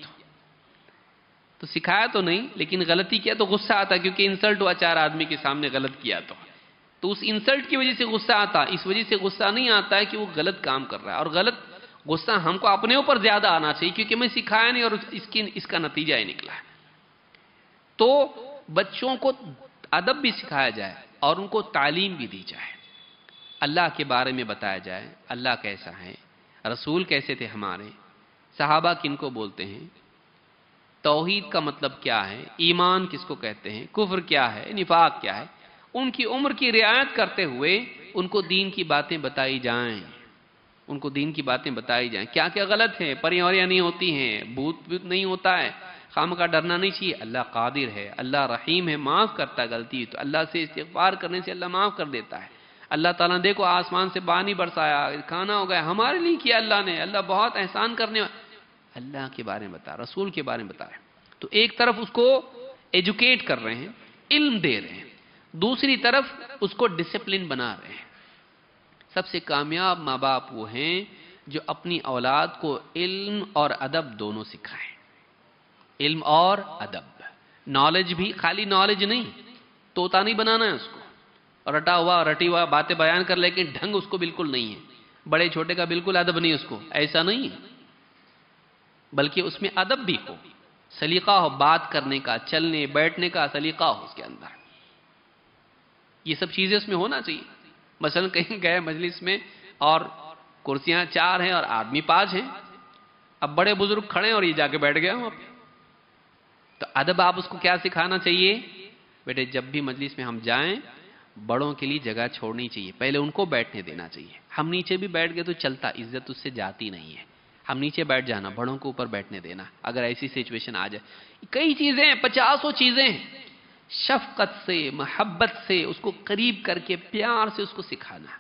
تو سکھایا تو نہیں, لیکن غلطی کیا تو غصہ آتا, کیونکہ انسلٹ ہوا چار آدمی کے سامنے, غلط کیا تو اس انسلٹ کی وجہ سے غصہ آتا. اس وجہ سے غصہ نہیں آتا ہے کہ وہ غلط کام کر رہا ہے, اور غلط غصہ ہم کو اپنے اوپر زیادہ آنا چاہیے, کیونکہ میں سکھایا نہیں اور اس کا نتیجہ ہی نکلا ہے. تو بچوں کو ادب بھی سکھایا جائے اور ان کو تعلیم بھی دی جائے, اللہ کے بارے میں بتایا جائے, اللہ کیسا ہے, رسول کیسے تھے ہمارے, صحابہ کن کو بولتے ہیں, توحید کا مطلب کیا ہے, ایمان کس کو کہتے ہیں, کفر کیا ہے, نفاق کیا ہے. ان کی عمر کی رعایت کرتے ہوئے ان کو دین کی باتیں بتائی جائیں, ان کو دین کی باتیں بتائی جائیں. کیا کیا غلط ہے, پریوریاں نہیں ہوتی ہیں, بھوت نہیں ہوتا ہے, خام کا ڈرنا نہیں چاہیے. اللہ قادر ہے, اللہ رحیم ہے, معاف کرتا ہے غلطی تو اللہ سے استغفار کرنے سے اللہ معاف کر دیتا ہے. اللہ تعالیٰ نے دیکھو آسمان سے پانی برسایا, کھانا ہو گیا, ہمارے لیے کیا اللہ نے, اللہ بہت احسان کرنے والا. اللہ کے بارے میں بتا, رسول کے بارے میں بتا رہے ہیں. تو ایک طرف اس کو ایجوکیٹ کر رہے ہیں, علم دے رہے ہیں, دوسری طرف اس کو ڈسپلن بنا رہے ہیں. سب سے کامیاب ماں باپ وہ ہیں جو اپنی اولاد کو علم اور ادب دونوں سکھائیں. علم اور ادب, نالج بھی, خالی نالج نہیں, طوطا نہیں بنانا ہے اس کو, رٹا ہوا رٹی ہوا باتیں بیان کر, لیکن ڈھنگ اس کو بالکل نہیں ہے, بڑے چھوٹے کا بالکل ادب نہیں اس کو, ایسا نہیں, بلکہ اس میں ادب بھی ہو, سلیقہ ہو, بات کرنے کا, چلنے بیٹھنے کا سلیقہ ہو اس کے اندر. یہ سب چیزیں اس میں ہونا چاہیے. مثلا کہیں گئے مجلس میں اور کرسیاں 4 ہیں اور آدمی 5 ہیں, اب بڑے بزرگ کھڑے ہیں اور یہ جا کے بیٹھ گیا وہاں پہ, تو ادب آپ اس کو کیا سکھانا چاہیے, بیٹے جب بھی مجلس میں ہم جائیں بڑوں کے لیے جگہ چھوڑنی چاہیے, پہلے ان کو بیٹھنے دینا چاہیے. ہم نیچے بھی بیٹھ گئے تو چلتا, عزت اس سے جاتی نہیں ہے, ہم نیچے بیٹھ جانا, بڑوں کو اوپر بیٹھنے دینا. اگر ایسی سچویشن آ جائے, کئی چیزیں, 50 چیزیں, شفقت سے, محبت سے اس کو قریب کر کے پیار سے اس کو سکھانا,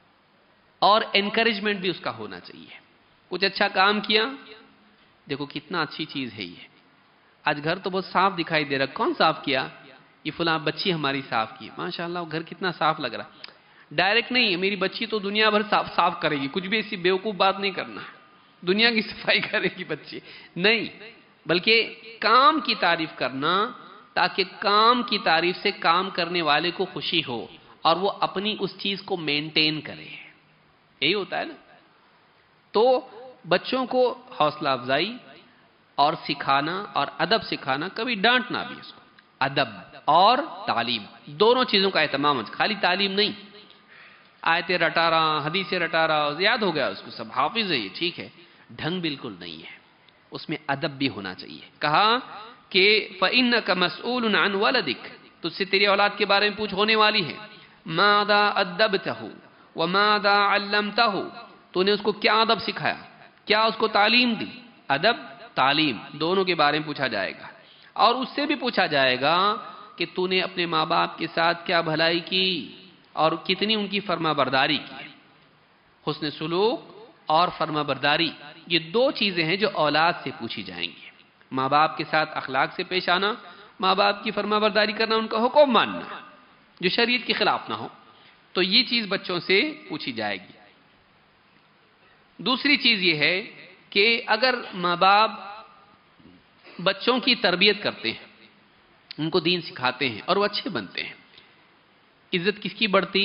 اور انکریجمنٹ بھی اس کا ہونا چاہیے. کچھ اچھا کام کیا, دیکھو کتنا اچھی چیز ہے یہ, آج گھر تو بہت صاف دکھائی دے رہا, کون صاف کیا, یہ فلاں بچی ہماری صاف کی, ماشاءاللہ گھر کتنا صاف لگ رہا. ڈائریکٹ نہیں, میری بچی تو دنیا بھر صاف کرے گی, کچھ بھی ایسی بیوقوف بات نہیں کرنا, دنیا کی صفائی کرے گی بچی نہیں, بلکہ کام کی تعریف کرنا, تاکہ کام کی تعریف سے کام کرنے والے کو خوشی ہو اور وہ اپنی اس چیز کو مینٹین کرے. یہی ہوتا ہے نا. تو بچوں کو حوصلہ افزائی اور سکھانا اور ادب سکھانا, کبھی ڈانٹنا بھی, اس کو ادب اور تعلیم دونوں چیزوں کا اہتمام, خالی تعلیم نہیں, آیتیں رٹا رہا, حدیثیں رٹا رہا, یاد ہو گیا اس کو, سب حافظ ہے یہ, ٹھیک ہے, ڈھنگ بالکل نہیں ہے, اس میں ادب بھی ہونا چاہیے. کہا کہ فَإِنَّكَ مَسْئُولٌ عَنْ وَلَدِكَ, تجھ سے تیری اولاد کے بارے میں پوچھ ہونے والی ہے. مَاذَا أَدَّبْتَهُ وَمَاذَا عَلَّمْتَهُ, تو نے اس کو کیا ادب سکھایا, کیا اس کو تعلیم دی. ادب تعلیم دونوں کے بارے میں پوچھا جائے گا, اور اس سے بھی پوچھا جائے گا کہ تو نے اپنے ماں باپ کے ساتھ کیا بھلائی کی اور کتنی ان کی فرما برداری کی. حسن سلوک اور فرما برداری, یہ 2 چیزیں ہیں جو اولاد سے پوچھی جائیں گی. ماں باپ کے ساتھ اخلاق سے پیش آنا, ماں باپ کی فرما برداری کرنا, ان کا حکم ماننا جو شریعت کے خلاف نہ ہو, تو یہ چیز بچوں سے پوچھی جائے گی. دوسری چیز یہ ہے کہ اگر ماں باپ بچوں کی تربیت کرتے ہیں, ان کو دین سکھاتے ہیں اور وہ اچھے بنتے ہیں, عزت کس کی بڑھتی,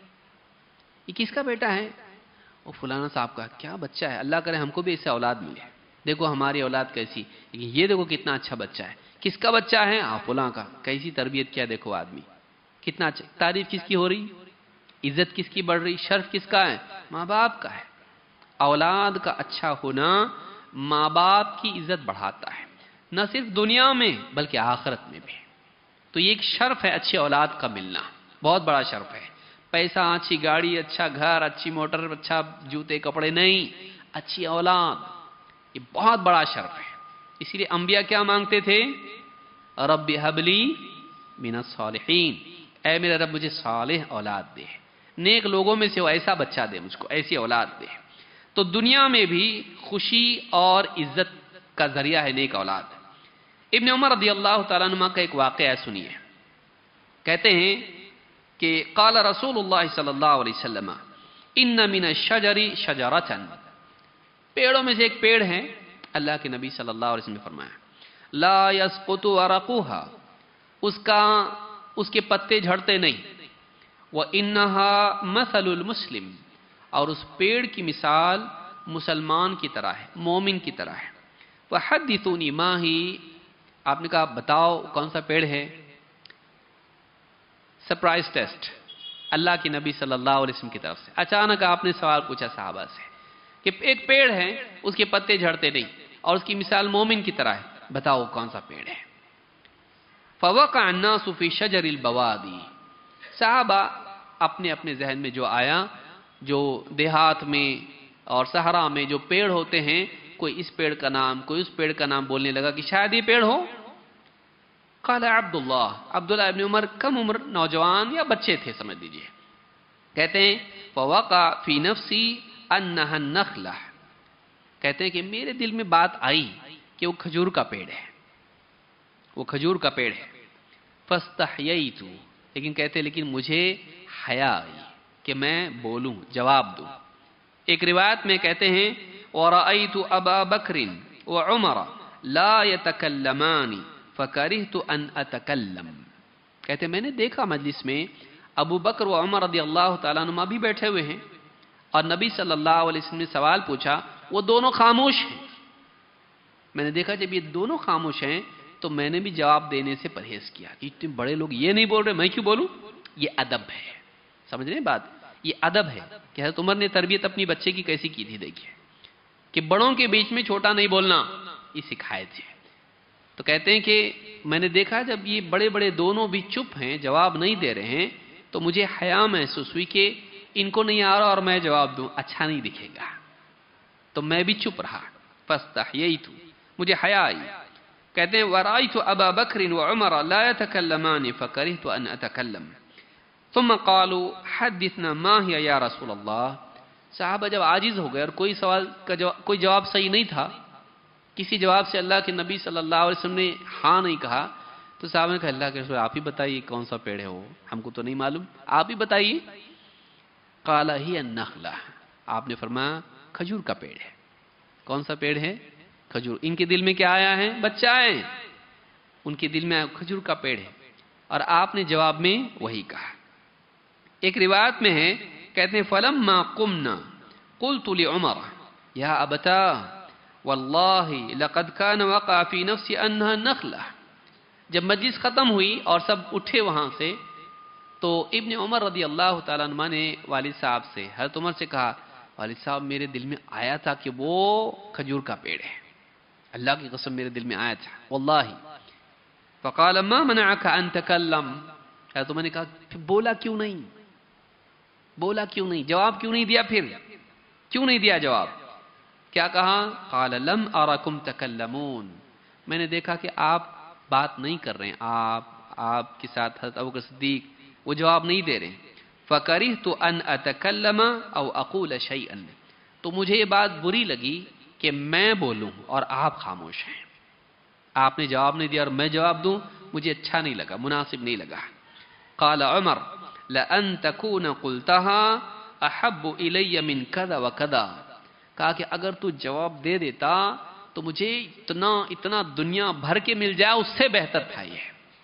یہ کس کا بیٹا ہے, وہ فلانا صاحب کا, کیا بچہ ہے, اللہ کرے ہم کو بھی ایسے اولاد ملے, دیکھو ہماری اولاد کیسی, یہ دیکھو کتنا اچھا بچہ ہے, کس کا بچہ ہے, فلاں کا, کیسی تربیت کیا, دیکھو آدمی کتنا اچھا. تعریف کس کی ہو رہی, عزت کس کی بڑھ رہی، شرف کس کا ہے؟ ماں باپ کا ہے۔ اولاد کا اچھا ہونا ماں باپ کی عزت بڑھاتا ہے، نہ صرف دنیا میں بلکہ آخرت میں بھی۔ تو یہ ایک شرف ہے اچھی اولاد کا ملنا، بہت بڑا شرف ہے۔ پیسہ، اچھی گاڑی، اچھا گھر، اچھی موٹر، اچھا جوتے کپڑے نہیں، اچھی اولاد، یہ بہت بڑا شرف ہے۔ اسی لیے انبیاء کیا مانگتے تھے؟ رب ہب لی من الصالحین، اے میرے رب مجھے صالح اولاد دے، نیک لوگوں میں سے وہ ایسا بچہ دے مجھ کو، ایسی اولاد دے۔ تو دنیا میں بھی خوشی اور عزت کا ذریعہ ہے نیک اولاد۔ ابن عمر رضی اللہ تعالیٰ عنہ کا ایک واقعہ ہے، سنیے۔ کہتے ہیں کہ قال رسول اللہ صلی اللہ علیہ وسلم ان من الشجر شجرۃ، پیڑوں میں سے ایک پیڑ ہے، اللہ کے نبی صلی اللہ علیہ وسلم نے فرمایا لا يسقط ورقها، اس کے پتے جھڑتے نہیں، وانها مثل المسلم، اور اس پیڑ کی مثال مسلمان کی طرح ہے، مومن کی طرح ہے۔ فحدثونی ما ہی، آپ نے کہا بتاؤ کون سا پیڑ ہے؟ سرپرائز ٹیسٹ اللہ کے نبی صلی اللہ علیہ وسلم کی طرف سے، اچانک آپ نے سوال پوچھا صحابہ سے کہ ایک پیڑ ہے، اس کے پتے جھڑتے نہیں اور اس کی مثال مومن کی طرح ہے، بتاؤ کون سا پیڑ ہے؟ فوقع الناس فی شجر البوادی، صحابہ اپنے اپنے ذہن میں جو آیا، جو دیہات میں اور صحرا میں جو پیڑ ہوتے ہیں، کوئی اس پیڑ کا نام، کوئی اس پیڑ کا نام بولنے لگا کہ شاید یہ پیڑ ہو۔ قال عبداللہ ابن عمر، کم عمر نوجوان یا بچے تھے سمجھ لیجیے، کہتے ہیں فوقع فی نفسی انہا النخلہ، کہتے ہیں کہ میرے دل میں بات آئی کہ وہ کھجور کا پیڑ ہے، وہ کھجور کا پیڑ ہے۔ فاستحییت، لیکن کہتے ہیں لیکن مجھے حیا آئی کہ میں بولوں، جواب دوں۔ ایک روایت میں کہتے ہیں وَرَأَيْتُ أَبَا بَكْرٍ وَعُمَرَ لَا يَتَكَلَّمَانِ فَكَرِهْتُ أَنْ أَتَكَلَّمْ، کہتے ہیں میں نے دیکھا مجلس میں ابو بکر و عمر رضی اللہ تعالیٰ عنہ بھی بیٹھے ہوئے ہیں، اور نبی صلی اللہ علیہ وسلم نے سوال پوچھا، وہ دونوں خاموش ہیں۔ میں نے دیکھا جب یہ دونوں خاموش ہیں تو میں نے بھی جواب دینے سے پرہیز کیا کہ اتنے بڑے لوگ یہ نہیں بول رہے، میں کیوں بولوں؟ یہ ادب ہے، سمجھ رہے ہیں بات؟ یہ ادب ہے کہ حضرت عمر نے تربیت اپنی بچے کی کیسی کی تھی، دیکھیے کہ بڑوں کے بیچ میں چھوٹا نہیں بولنا، یہ سکھائے تھے۔ تو کہتے ہیں کہ میں نے دیکھا جب یہ بڑے بڑے دونوں بھی چپ ہیں، جواب نہیں دے رہے ہیں، تو مجھے حیا محسوس ہوئی کہ ان کو نہیں آ رہا اور میں جواب دوں اچھا نہیں دکھے گا، تو میں بھی چپ رہا۔ فاستحییت، مجھے حیا آئی۔ کہتے ہیں وَرَأَيْتُ أَبَا بَكْرٍ وَعُمَرَ لَا يَتَكَلَّمَانِ فَكَرِهْتُ أَنْ أَتَكَلَّمَ ثُمَّ قَالُوا حَدِّثْنَا مَا هِيَ يَا رَسُولَ اللَّهِ، صحابہ جب عاجز ہو گئے اور کوئی سوال کا کوئی جواب صحیح نہیں تھا، کسی جواب سے اللہ کے نبی صلی اللہ علیہ وسلم نے ہاں نہیں کہا، تو صحابہ نے کہا اللہ کے رسول آپ ہی بتائیے کون سا پیڑ ہے، وہ ہم کو تو نہیں معلوم، آپ ہی بتائیے۔ قال هي النخلہ، آپ نے فرمایا کھجور کا پیڑ ہے۔ کون سا پیڑ ہے؟ کھجور۔ ان کے دل میں کیا آیا ہے؟ بچہ ہے، ان کے دل میں کھجور کا پیڑ ہے، اور آپ نے جواب میں وہی کہا۔ ایک روایت میں ہے، کہتے ہیں فلما قمنا قلت لعمر یا ابتا واللہ لقد كان وقع في نفسي انها نخلہ، جب مجلس ختم ہوئی اور سب اٹھے وہاں سے، تو ابن عمر رضی اللہ تعالیٰ عنہ نے والد صاحب سے، حضرت عمر سے کہا والد صاحب میرے دل میں آیا تھا کہ وہ کھجور کا پیڑ ہے، اللہ کی قسم میرے دل میں آیا تھا واللہ۔ فقال ما منعك ان تكلم، حضرت عمر نے کہا پھر بولا کیوں نہیں، بولا کیوں نہیں، جواب کیوں نہیں دیا، پھر کیوں نہیں دیا جواب؟ کیا کہا؟ قال لم ارکم تکلمون، میں نے دیکھا کہ آپ بات نہیں کر رہے ہیں، آپ کے ساتھ حضرت ابوبکر صدیق وہ جواب نہیں دے رہے ہیں۔ فکرہت ان اتکلم او اقول شیئا، تو مجھے یہ بات بری لگی کہ میں بولوں اور آپ خاموش ہیں، آپ نے جواب نہیں دیا اور میں جواب دوں، مجھے اچھا نہیں لگا، مناسب نہیں لگا۔ قال عمر لأن تكون قلتها احب الی من كذا وكذا، کہا کہ اگر تو جواب دے دیتا تو مجھے اتنا دنیا بھر کے مل جائے اس سے بہتر تھا، یہ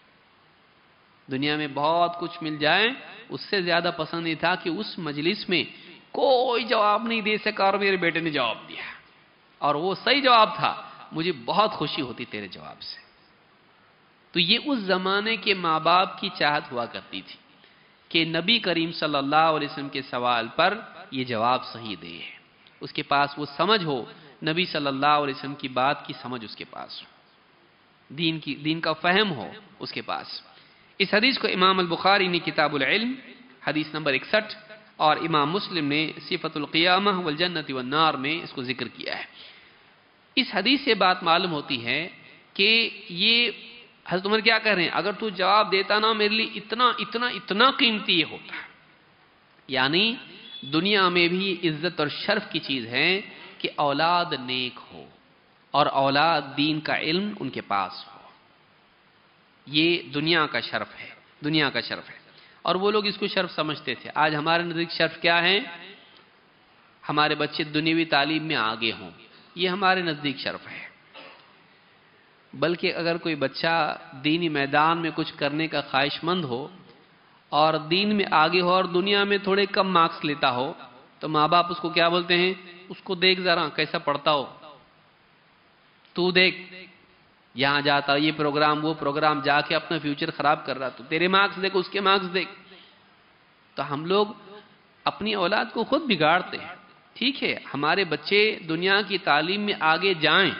دنیا میں بہت کچھ مل جائے اس سے زیادہ پسند نہیں تھا کہ اس مجلس میں کوئی جواب نہیں دے سکا اور میرے بیٹے نے جواب دیا اور وہ صحیح جواب تھا، مجھے بہت خوشی ہوتی تیرے جواب سے۔ تو یہ اس زمانے کے ماں باپ کی چاہت ہوا کرتی تھی کہ نبی کریم صلی اللہ علیہ وسلم کے سوال پر یہ جواب صحیح دے ہے، اس کے پاس وہ سمجھ ہو، نبی صلی اللہ علیہ وسلم کی بات کی سمجھ اس کے پاس ہو، دین کا فہم ہو اس کے پاس۔ اس حدیث کو امام البخاری نے کتاب العلم حدیث نمبر 61 اور امام مسلم نے صفۃ القیامہ والجنت والنار میں اس کو ذکر کیا ہے۔ اس حدیث سے بات معلوم ہوتی ہے کہ یہ حضرت عمر کیا کہہ رہے ہیں، اگر تو جواب دیتا نا میرے لیے اتنا اتنا اتنا قیمتی یہ ہوتا، یعنی دنیا میں بھی عزت اور شرف کی چیز ہے کہ اولاد نیک ہو اور اولاد دین کا علم ان کے پاس ہو، یہ دنیا کا شرف ہے، دنیا کا شرف ہے۔ اور وہ لوگ اس کو شرف سمجھتے تھے۔ آج ہمارے نزدیک شرف کیا ہے؟ ہمارے بچے دنیاوی تعلیم میں آگے ہوں، یہ ہمارے نزدیک شرف ہے۔ بلکہ اگر کوئی بچہ دینی میدان میں کچھ کرنے کا خواہش مند ہو اور دین میں آگے ہو اور دنیا میں تھوڑے کم مارکس لیتا ہو تو ماں باپ اس کو کیا بولتے ہیں؟ اس کو دیکھ ذرا کیسا پڑھتا ہو، تو دیکھ یہاں جاتا یہ پروگرام وہ پروگرام جا کے اپنا فیوچر خراب کر رہا، تو تیرے مارکس دیکھ اس کے مارکس دیکھ۔ تو ہم لوگ اپنی اولاد کو خود بگاڑتے ہیں۔ ٹھیک ہے ہمارے بچے دنیا کی تعلیم میں آگے جائیں،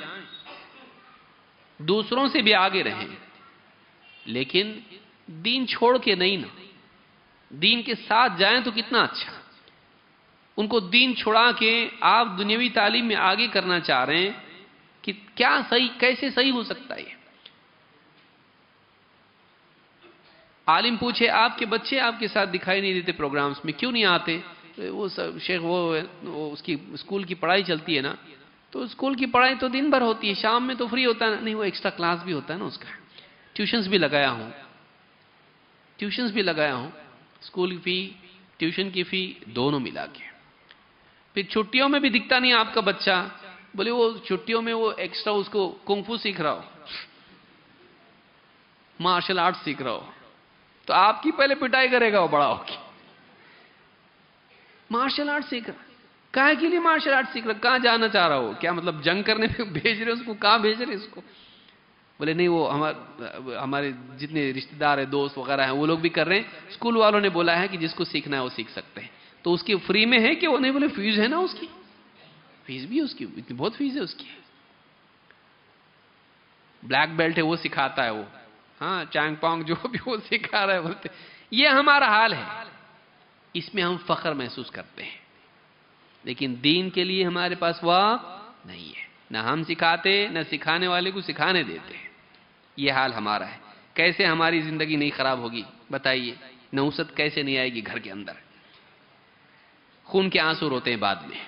دوسروں سے بھی آگے رہیں، لیکن دین چھوڑ کے نہیں نا، دین کے ساتھ جائیں تو کتنا اچھا۔ ان کو دین چھوڑا کے آپ دنیاوی تعلیم میں آگے کرنا چاہ رہے ہیں کہ کیا صحیح، کیسے صحیح ہو سکتا ہے؟ عالم پوچھے آپ کے بچے آپ کے ساتھ دکھائی نہیں دیتے پروگرامز میں، کیوں نہیں آتے؟ وہ شیخ وہ اس کی اسکول کی پڑھائی چلتی ہے نا، تو اسکول کی پڑھائی تو دن بھر ہوتی ہے، شام میں تو فری ہوتا ہے نہیں، وہ ایکسٹرا کلاس بھی ہوتا ہے نا اس کا، ٹیوشنز بھی لگایا ہوں، اسکول فی ٹیوشن کی فی دونوں ملا کے۔ پھر چھٹیوں میں بھی دکھتا نہیں آپ کا بچہ، بولے وہ چھٹیوں میں وہ ایکسٹرا اس کو کنگ فو سیکھ رہا ہو، مارشل آرٹ سیکھ رہا ہو، تو آپ کی پہلے پٹائی کرے گا وہ بڑا ہو کے۔ مارشل آرٹ سیکھ رہا، کہاں کے لیے مارشل آرٹ سیکھ رہا، کہاں جانا چاہ رہا ہو؟ کیا مطلب جنگ کرنے میں بھیج رہے اس کو؟ کہاں بھیج رہے اس کو؟ بولے نہیں وہ ہمارے جتنے رشتہ دار ہیں دوست وغیرہ ہیں وہ لوگ بھی کر رہے ہیں، اسکول والوں نے بولا ہے کہ جس کو سیکھنا ہے وہ سیکھ سکتے ہیں۔ تو اس کی فری میں ہے کہ وہ نہیں؟ بولے فیس ہے نا اس کی، فیس بھی اس کی اتنی بہت فیس ہے اس کی، بلیک بیلٹ ہے وہ سکھاتا ہے، وہ ہاں چانگ پانگ جو بھی وہ سکھا رہا ہے بولتے۔ یہ ہمارا حال ہے، اس میں ہم فخر محسوس کرتے ہیں، لیکن دین کے لیے ہمارے پاس وقت نہیں ہے، نہ ہم سکھاتے نہ سکھانے والے کو سکھانے دیتے ہیں۔ یہ حال ہمارا ہے۔ کیسے ہماری زندگی نہیں خراب ہوگی بتائیے؟ نحوست کیسے نہیں آئے گی گھر کے اندر؟ خون کے آنسو روتے ہیں بعد میں۔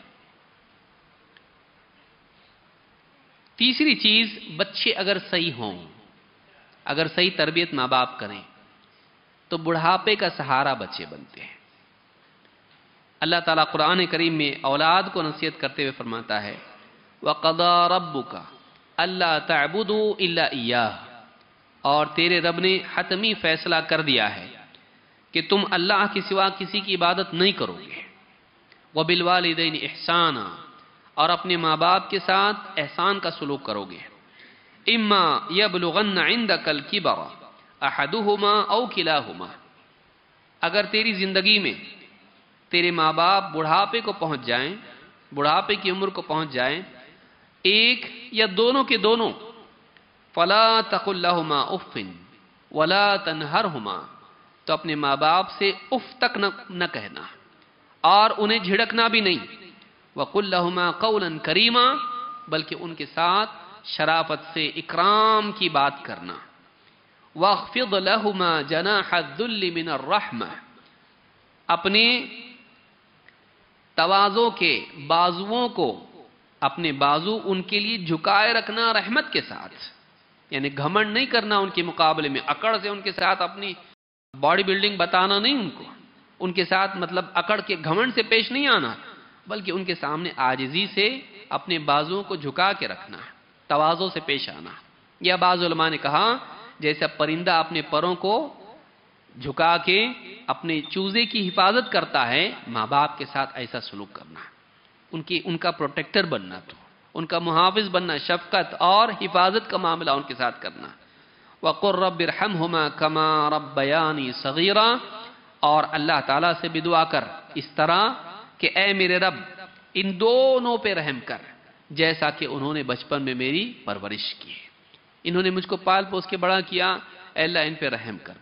تیسری چیز، بچے اگر صحیح ہوں، اگر صحیح تربیت ماں باپ کریں تو بڑھاپے کا سہارا بچے بنتے ہیں۔ اللہ تعالیٰ قرآن کریم میں اولاد کو نصیحت کرتے ہوئے فرماتا ہے وَقَضَى رَبُّكَ أَلَّا تَعْبُدُوا إِلَّا إِيَّاهُ، اور تیرے رب نے حتمی فیصلہ کر دیا ہے کہ تم اللہ کے سوا کسی کی عبادت نہیں کرو گے۔ وَبِالْوَالِدَيْنِ إِحْسَانًا، اور اپنے ماں باپ کے ساتھ احسان کا سلوک کرو گے۔ إِمَّا يَبْلُغَنَّ عِنْدَكَ الْكِبَرَ أَحَدُهُمَا أَوْ كِلَاهُمَا، اگر تیری زندگی میں تیرے ماں باپ بڑھاپے کو پہنچ جائیں، بڑھاپے کی عمر کو پہنچ جائیں، ایک یا دونوں کے دونوں، فَلَا تَقُلْ لَهُمَا أُفٍّ وَلَا تَنْهَرْهُمَا، تو اپنے ماں باپ سے اف تک نہ کہنا اور انہیں جھڑکنا بھی نہیں۔ وَقُلْ لَهُمَا قَوْلًا كَرِيمًا، بلکہ ان کے ساتھ شرافت سے اکرام کی بات کرنا۔ وَاخْفِضْ لَهُمَا جَنَاحَ الذُّلِّ مِنَ الرَّحْمَةِ، اپنے تواضع کے بازوؤں کو، اپنے بازو ان کے لیے جھکائے رکھنا رحمت کے ساتھ، یعنی گھمنڈ نہیں کرنا ان کے مقابلے میں، اکڑ سے ان کے ساتھ اپنی باڈی بلڈنگ بتانا نہیں ان کو، ان کے ساتھ مطلب اکڑ کے گھمنڈ سے پیش نہیں آنا، بلکہ ان کے سامنے عاجزی سے اپنے بازوؤں کو جھکا کے رکھنا، تواضع سے پیش آنا۔ یا بعض علماء نے کہا جیسا پرندہ اپنے پروں کو جھکا کے اپنے چوزے کی حفاظت کرتا ہے، ماں باپ کے ساتھ ایسا سلوک کرنا، ان کا پروٹیکٹر بننا، تو ان کا محافظ بننا، شفقت اور حفاظت کا معاملہ ان کے ساتھ کرنا۔ وَقُلْ رَبِّ ارْحَمْهُمَا كَمَا رَبَّيَانِي صَغِيرًا، اور اللہ تعالیٰ سے بھی دعا کر اس طرح کہ اے میرے رب ان دونوں پہ رحم کر جیسا کہ انہوں نے بچپن میں میری پرورش کی، انہوں نے مجھ کو پال پوس کے بڑا کیا، اے اللہ ان پہ رحم کر۔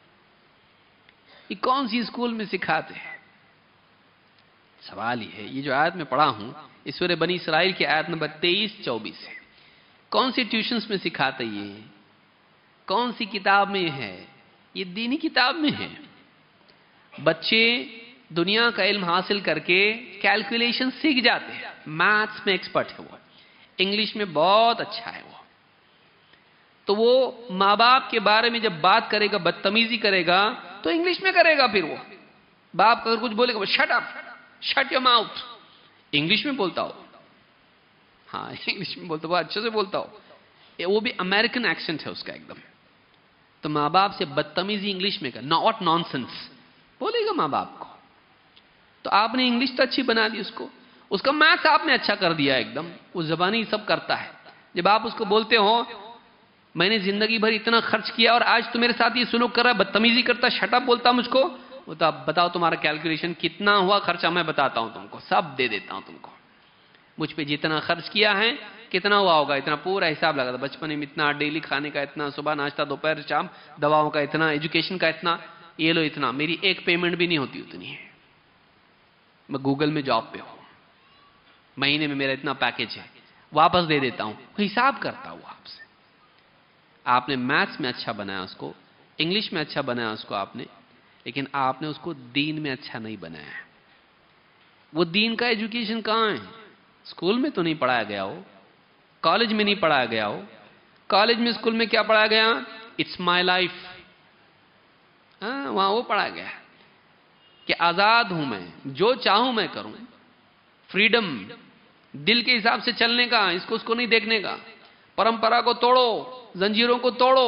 یہ کون سی اسکول میں سکھاتے ہیں؟ سوال یہ ہے، یہ جو آیت میں پڑھا ہوں اس سورہ بنی اسرائیل کی آیت نمبر 23-24 ہے، کون سی ٹیوشنز میں سکھاتے یہ؟ کون سی کتاب میں ہے؟ یہ دینی کتاب میں ہے۔ بچے دنیا کا علم حاصل کر کے کیلکولیشن سیکھ جاتے ہیں، میتھس میں ایکسپرٹ ہے وہ، انگلش میں بہت اچھا ہے وہ، تو وہ ماں باپ کے بارے میں جب بات کرے گا، بدتمیزی کرے گا تو انگلش میں کرے گا، پھر وہ باپ اگر کچھ بولے گا shut up, shut your mouth, English میں بولتا ہو، ہاں انگلش میں بولتا ہو، اچھے سے بولتا ہو، وہ بھی امریکن ایکسنٹ ہے اس کا ایک دم، تو ماں باپ سے بدتمیزی انگلش میں کر، ناٹ نان سینس بولے گا ماں باپ کو، تو آپ نے انگلش تو اچھی بنا دی اس کا میتھس آپ نے اچھا کر دیا ایک دم، وہ زبانی سب کرتا ہے، جب آپ اس کو بولتے ہو میں نے زندگی بھر اتنا خرچ کیا اور آج تو میرے ساتھ یہ سلوک کر رہا ہے، بدتمیزی کرتا، شٹ اپ بولتا مجھ کو، وہ تو آپ بتاؤ تمہارا کیلکولیشن کتنا ہوا خرچہ، میں بتاتا ہوں تم کو، سب دے دیتا ہوں تم کو، مجھ پہ جتنا خرچ کیا ہے کتنا ہوا ہوگا، اتنا پورا حساب لگا تھا، بچپن میں اتنا، ڈیلی کھانے کا اتنا، صبح ناشتہ، دوپہر شام دواؤں کا اتنا، ایجوکیشن کا اتنا، یہ لو اتنا، میری ایک پیمنٹ بھی نہیں ہوتی اتنی ہے، میں گوگل میں جاب پہ ہوں، مہینے میں میرا اتنا پیکج ہے، واپس دے دیتا ہوں، حساب کرتا ہوں آپ سے۔ آپ نے میتھس میں اچھا بنایا اس کو، انگلش میں اچھا بنایا اس کو آپ نے، لیکن آپ نے اس کو دین میں اچھا نہیں بنایا۔ وہ دین کا ایجوکیشن کہاں ہے؟ اسکول میں تو نہیں پڑھایا گیا ہو، کالج میں نہیں پڑھایا گیا ہو، کالج میں اسکول میں کیا پڑھایا گیا؟ اٹس مائی لائف، ہاں وہاں وہ پڑھایا گیا کہ آزاد ہوں میں، جو چاہوں میں کروں، فریڈم، دل کے حساب سے چلنے کا، اس کو نہیں دیکھنے کا، پرمپرا کو توڑو، زنجیروں کو توڑو،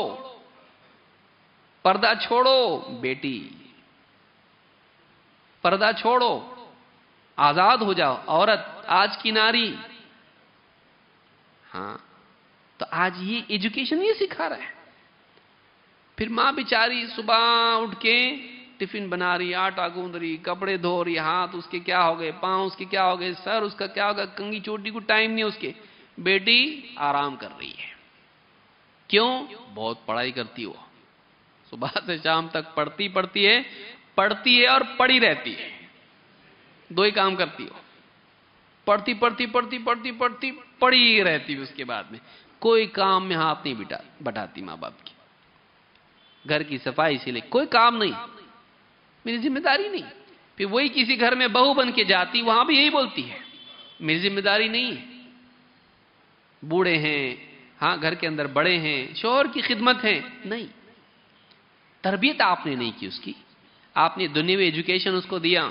پردہ چھوڑو بیٹی، پردہ چھوڑو، آزاد ہو جاؤ عورت، آج کی ناری، ہاں تو آج یہ ایجوکیشن یہ سکھا رہا ہے۔ پھر ماں بیچاری صبح اٹھ کے ٹفن بنا رہی، آٹا گوندھ رہی، کپڑے دھو رہی، ہاتھ اس کے کیا ہو گئے، پاؤں اس کے کیا ہو گئے، سر اس کا کیا ہو گیا، کنگھی چوٹی کو ٹائم نہیں اس کے، بیٹی آرام کر رہی ہے، کیوں؟ بہت پڑھائی کرتی ہو، صبح سے شام تک پڑھتی ہے اور پڑھی رہتی ہے، دو ہی کام کرتی ہو، پڑھی رہتی ہے، اس کے بعد میں کوئی کام میں ہاتھ نہیں بٹاتی، ماں باپ کی، گھر کی صفائی سے لے کوئی کام نہیں، میری ذمہ داری نہیں، پھر وہی کسی گھر میں بہو بن کے جاتی، وہاں بھی یہی بولتی ہے میری ذمہ داری نہیں ہے، بوڑھے ہیں، ہاں گھر کے اندر بڑے ہیں، شوہر کی خدمت ہے، نہیں، تربیت آپ نے نہیں کی اس کی، آپ نے دنیاوی ایجوکیشن اس کو دیا،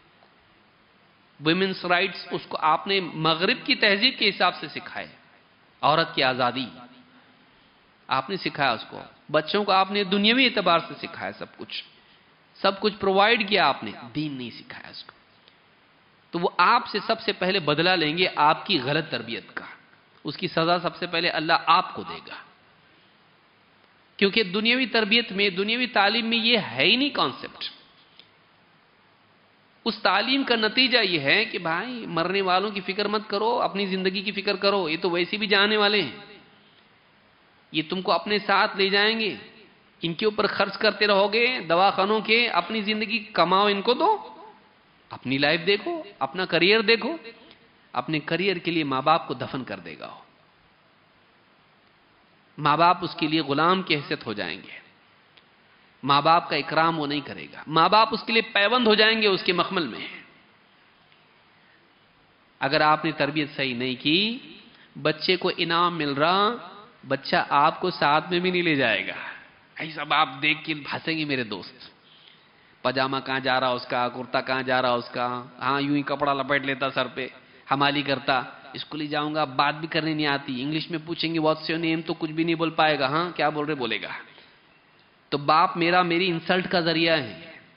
ویمنس رائٹس اس کو آپ نے مغرب کی تہذیب کے حساب سے سکھائے، عورت کی آزادی آپ نے سکھایا اس کو، بچوں کو آپ نے دنیاوی اعتبار سے سکھایا، سب کچھ پرووائڈ کیا آپ نے، دین نہیں سکھایا اس کو، تو وہ آپ سے سب سے پہلے بدلہ لیں گے آپ کی غلط تربیت کا، اس کی سزا سب سے پہلے اللہ آپ کو دے گا، کیونکہ دنیاوی تربیت میں، دنیاوی تعلیم میں یہ ہے ہی نہیں کانسیپٹ۔ اس تعلیم کا نتیجہ یہ ہے کہ بھائی مرنے والوں کی فکر مت کرو، اپنی زندگی کی فکر کرو، یہ تو ویسے بھی جانے والے ہیں، یہ تم کو اپنے ساتھ لے جائیں گے، ان کے اوپر خرچ کرتے رہو گے، دواخانوں کے، اپنی زندگی کماؤ، ان کو دو، اپنی لائف دیکھو، اپنا کریئر دیکھو، اپنے کریئر کے لیے ماں باپ کو دفن کر دے گا، ماں باپ اس کے لیے غلام کی حیثیت ہو جائیں گے، ماں باپ کا اکرام وہ نہیں کرے گا، ماں باپ اس کے لیے پیوند ہو جائیں گے اس کے مخمل میں۔ اگر آپ نے تربیت صحیح نہیں کی، بچے کو انعام مل رہا، بچہ آپ کو ساتھ میں بھی نہیں لے جائے گا، ایسا آپ دیکھ کے ہنسیں گے میرے دوست، پاجامہ کہاں جا رہا اس کا، کرتا کہاں جا رہا اس کا، ہاں یوں ہی کپڑا لپیٹ لیتا سر پہ، حمالی کرتا، اسکول ہی جاؤں گا، بات بھی کرنے نہیں آتی، انگلش میں پوچھیں گے واٹس یور نیم تو کچھ بھی نہیں بول پائے گا، ہاں کیا بول رہے بولے گا، تو باپ میری انسلٹ کا ذریعہ ہے۔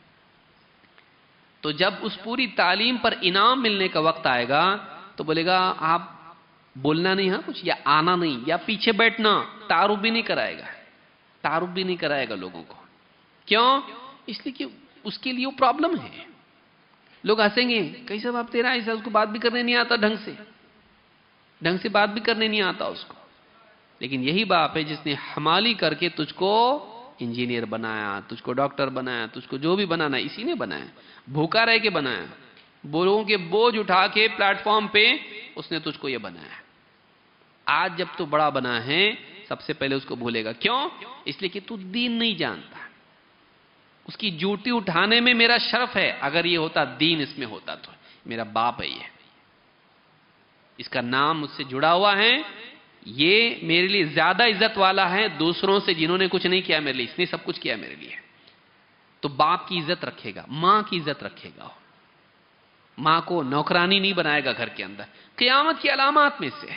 تو جب اس پوری تعلیم پر انعام ملنے کا وقت آئے گا تو بولے گا آپ بولنا نہیں، ہاں کچھ، یا آنا نہیں، یا پیچھے بیٹھنا، تعارف بھی نہیں کرائے گا، تعارف بھی نہیں کرائے گا لوگوں کو، کیوں؟ اس لیے کہ اس کے لیے وہ پرابلم ہے. لوگ ہنسیں گے, کئی صاحب آپ تیرا ایسا, اس کو بات بھی کرنے نہیں آتا ڈھنگ سے بات بھی کرنے نہیں آتا اس کو. لیکن یہی باپ ہے جس نے حمالی کر کے تجھ کو انجینئر بنایا, تجھ کو ڈاکٹر بنایا, تجھ کو جو بھی بنانا اسی نے بنایا, بھوکا رہ کے بنایا, لوگوں کے بوجھ اٹھا کے پلیٹ فارم پہ اس نے تجھ کو یہ بنایا. آج جب تو بڑا بنا ہے سب سے پہلے اس کو بھولے گا. کیوں؟ اس لیے کہ تو دین نہیں جانتا. اس کی ڈیوٹی اٹھانے میں میرا شرف ہے. اگر یہ ہوتا دین اس میں ہوتا تو میرا باپ ہے, یہ اس کا نام مجھ سے جڑا ہوا ہے, یہ میرے لیے زیادہ عزت والا ہے دوسروں سے جنہوں نے کچھ نہیں کیا میرے لیے, اس نے سب کچھ کیا میرے لیے. تو باپ کی عزت رکھے گا, ماں کی عزت رکھے گا, ماں کو نوکرانی نہیں بنائے گا گھر کے اندر. قیامت کی علامات میں سے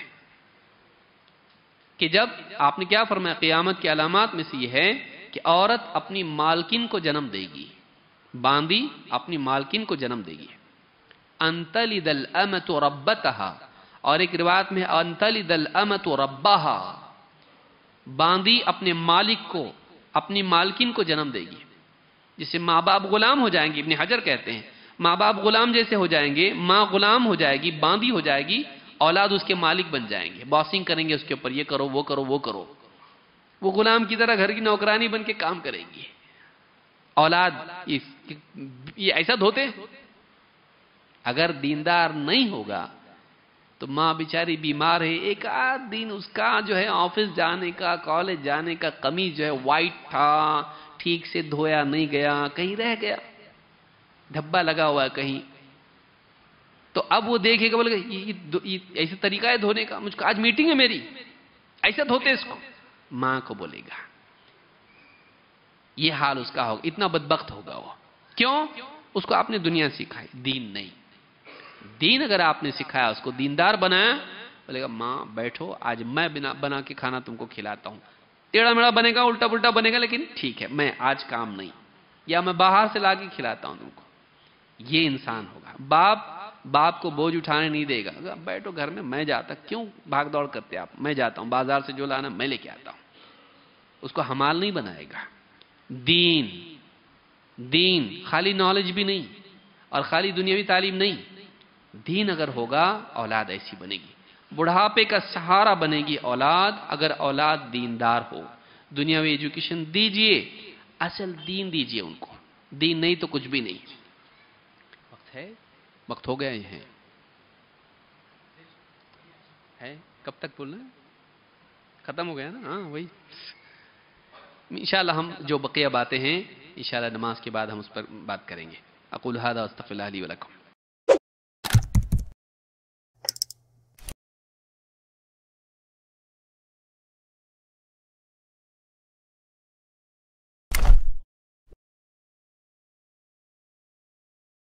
کہ جب آپ نے کیا فرمایا, قیامت کی علامات میں سے یہ ہے کہ عورت اپنی مالکن کو جنم دے گی, باندی اپنی مالکن کو جنم دے گی. انتلد الامۃ ربتہا, اور ایک روایت میں انتلد الامۃ ربہا, باندی اپنے مالک کو, اپنی مالکن کو جنم دے گی. جسے ماں باپ غلام ہو جائیں گے, ابن حجر کہتے ہیں ماں باپ غلام جیسے ہو جائیں گے, ماں غلام ہو جائے گی, باندی ہو جائے گی, اولاد اس کے مالک بن جائیں گے, باسنگ کریں گے اس کے اوپر, یہ کرو وہ کرو وہ کرو. وہ غلام کی طرح گھر کی نوکرانی بن کے کام کریں گی. اولاد یہ ایسا دھوتے. اگر دیندار نہیں ہوگا تو ماں بیچاری بیمار ہے, ایک آدھ دن اس کا جو ہے آفس جانے کا, کالج جانے کا, قمیض جو ہے وائٹ تھا, ٹھیک سے دھویا نہیں گیا, کہیں رہ گیا, دھبا لگا ہوا ہے کہیں, تو اب وہ دیکھے گا, بولے گا یہ ایسا طریقہ ہے دھونے کا, مجھ کو آج میٹنگ ہے میری, ایسا دھوتے اس کو. ماں کو بولے گا. یہ حال اس کا ہوگا, اتنا بدبخت ہوگا وہ. کیوں؟ اس کو آپ نے دنیا سکھائی, دین نہیں. دین اگر آپ نے سکھایا, اس کو دیندار بنایا, بولے گا ماں بیٹھو, آج میں بنا کے کھانا تم کو کھلاتا ہوں. ٹیڑھا میڑا بنے گا, الٹا پلٹا بنے گا, لیکن ٹھیک ہے, میں آج کام نہیں, یا میں باہر سے لا کے کھلاتا ہوں تم کو. یہ انسان ہوگا. باپ کو بوجھ اٹھانے نہیں دے گا, بیٹھو گھر میں جاتا, کیوں بھاگ دوڑ کرتے آپ, میں جاتا ہوں بازار سے جو لانا میں لے کے آتا ہوں. اس کو حمال نہیں بنائے گا. دین خالی نالج بھی نہیں اور خالی دنیاوی تعلیم نہیں. دین اگر ہوگا اولاد ایسی بنے گی. بڑھاپے کا سہارا بنے گی اولاد اگر اولاد دیندار ہو. دنیاوی ایجوکیشن دیجئے, اصل دین دیجئے ان کو. دین نہیں تو کچھ بھی نہیں. وقت ہے, وقت ہو گیا یہ ہے, کب تک بولنا ہے, ختم ہو گیا نا. ہاں وہی, انشاءاللہ ہم جو بقیہ باتیں ہیں انشاءاللہ نماز کے بعد ہم اس پر بات کریں گے. اقول ھذا واستغفر اللہ لی ولکم.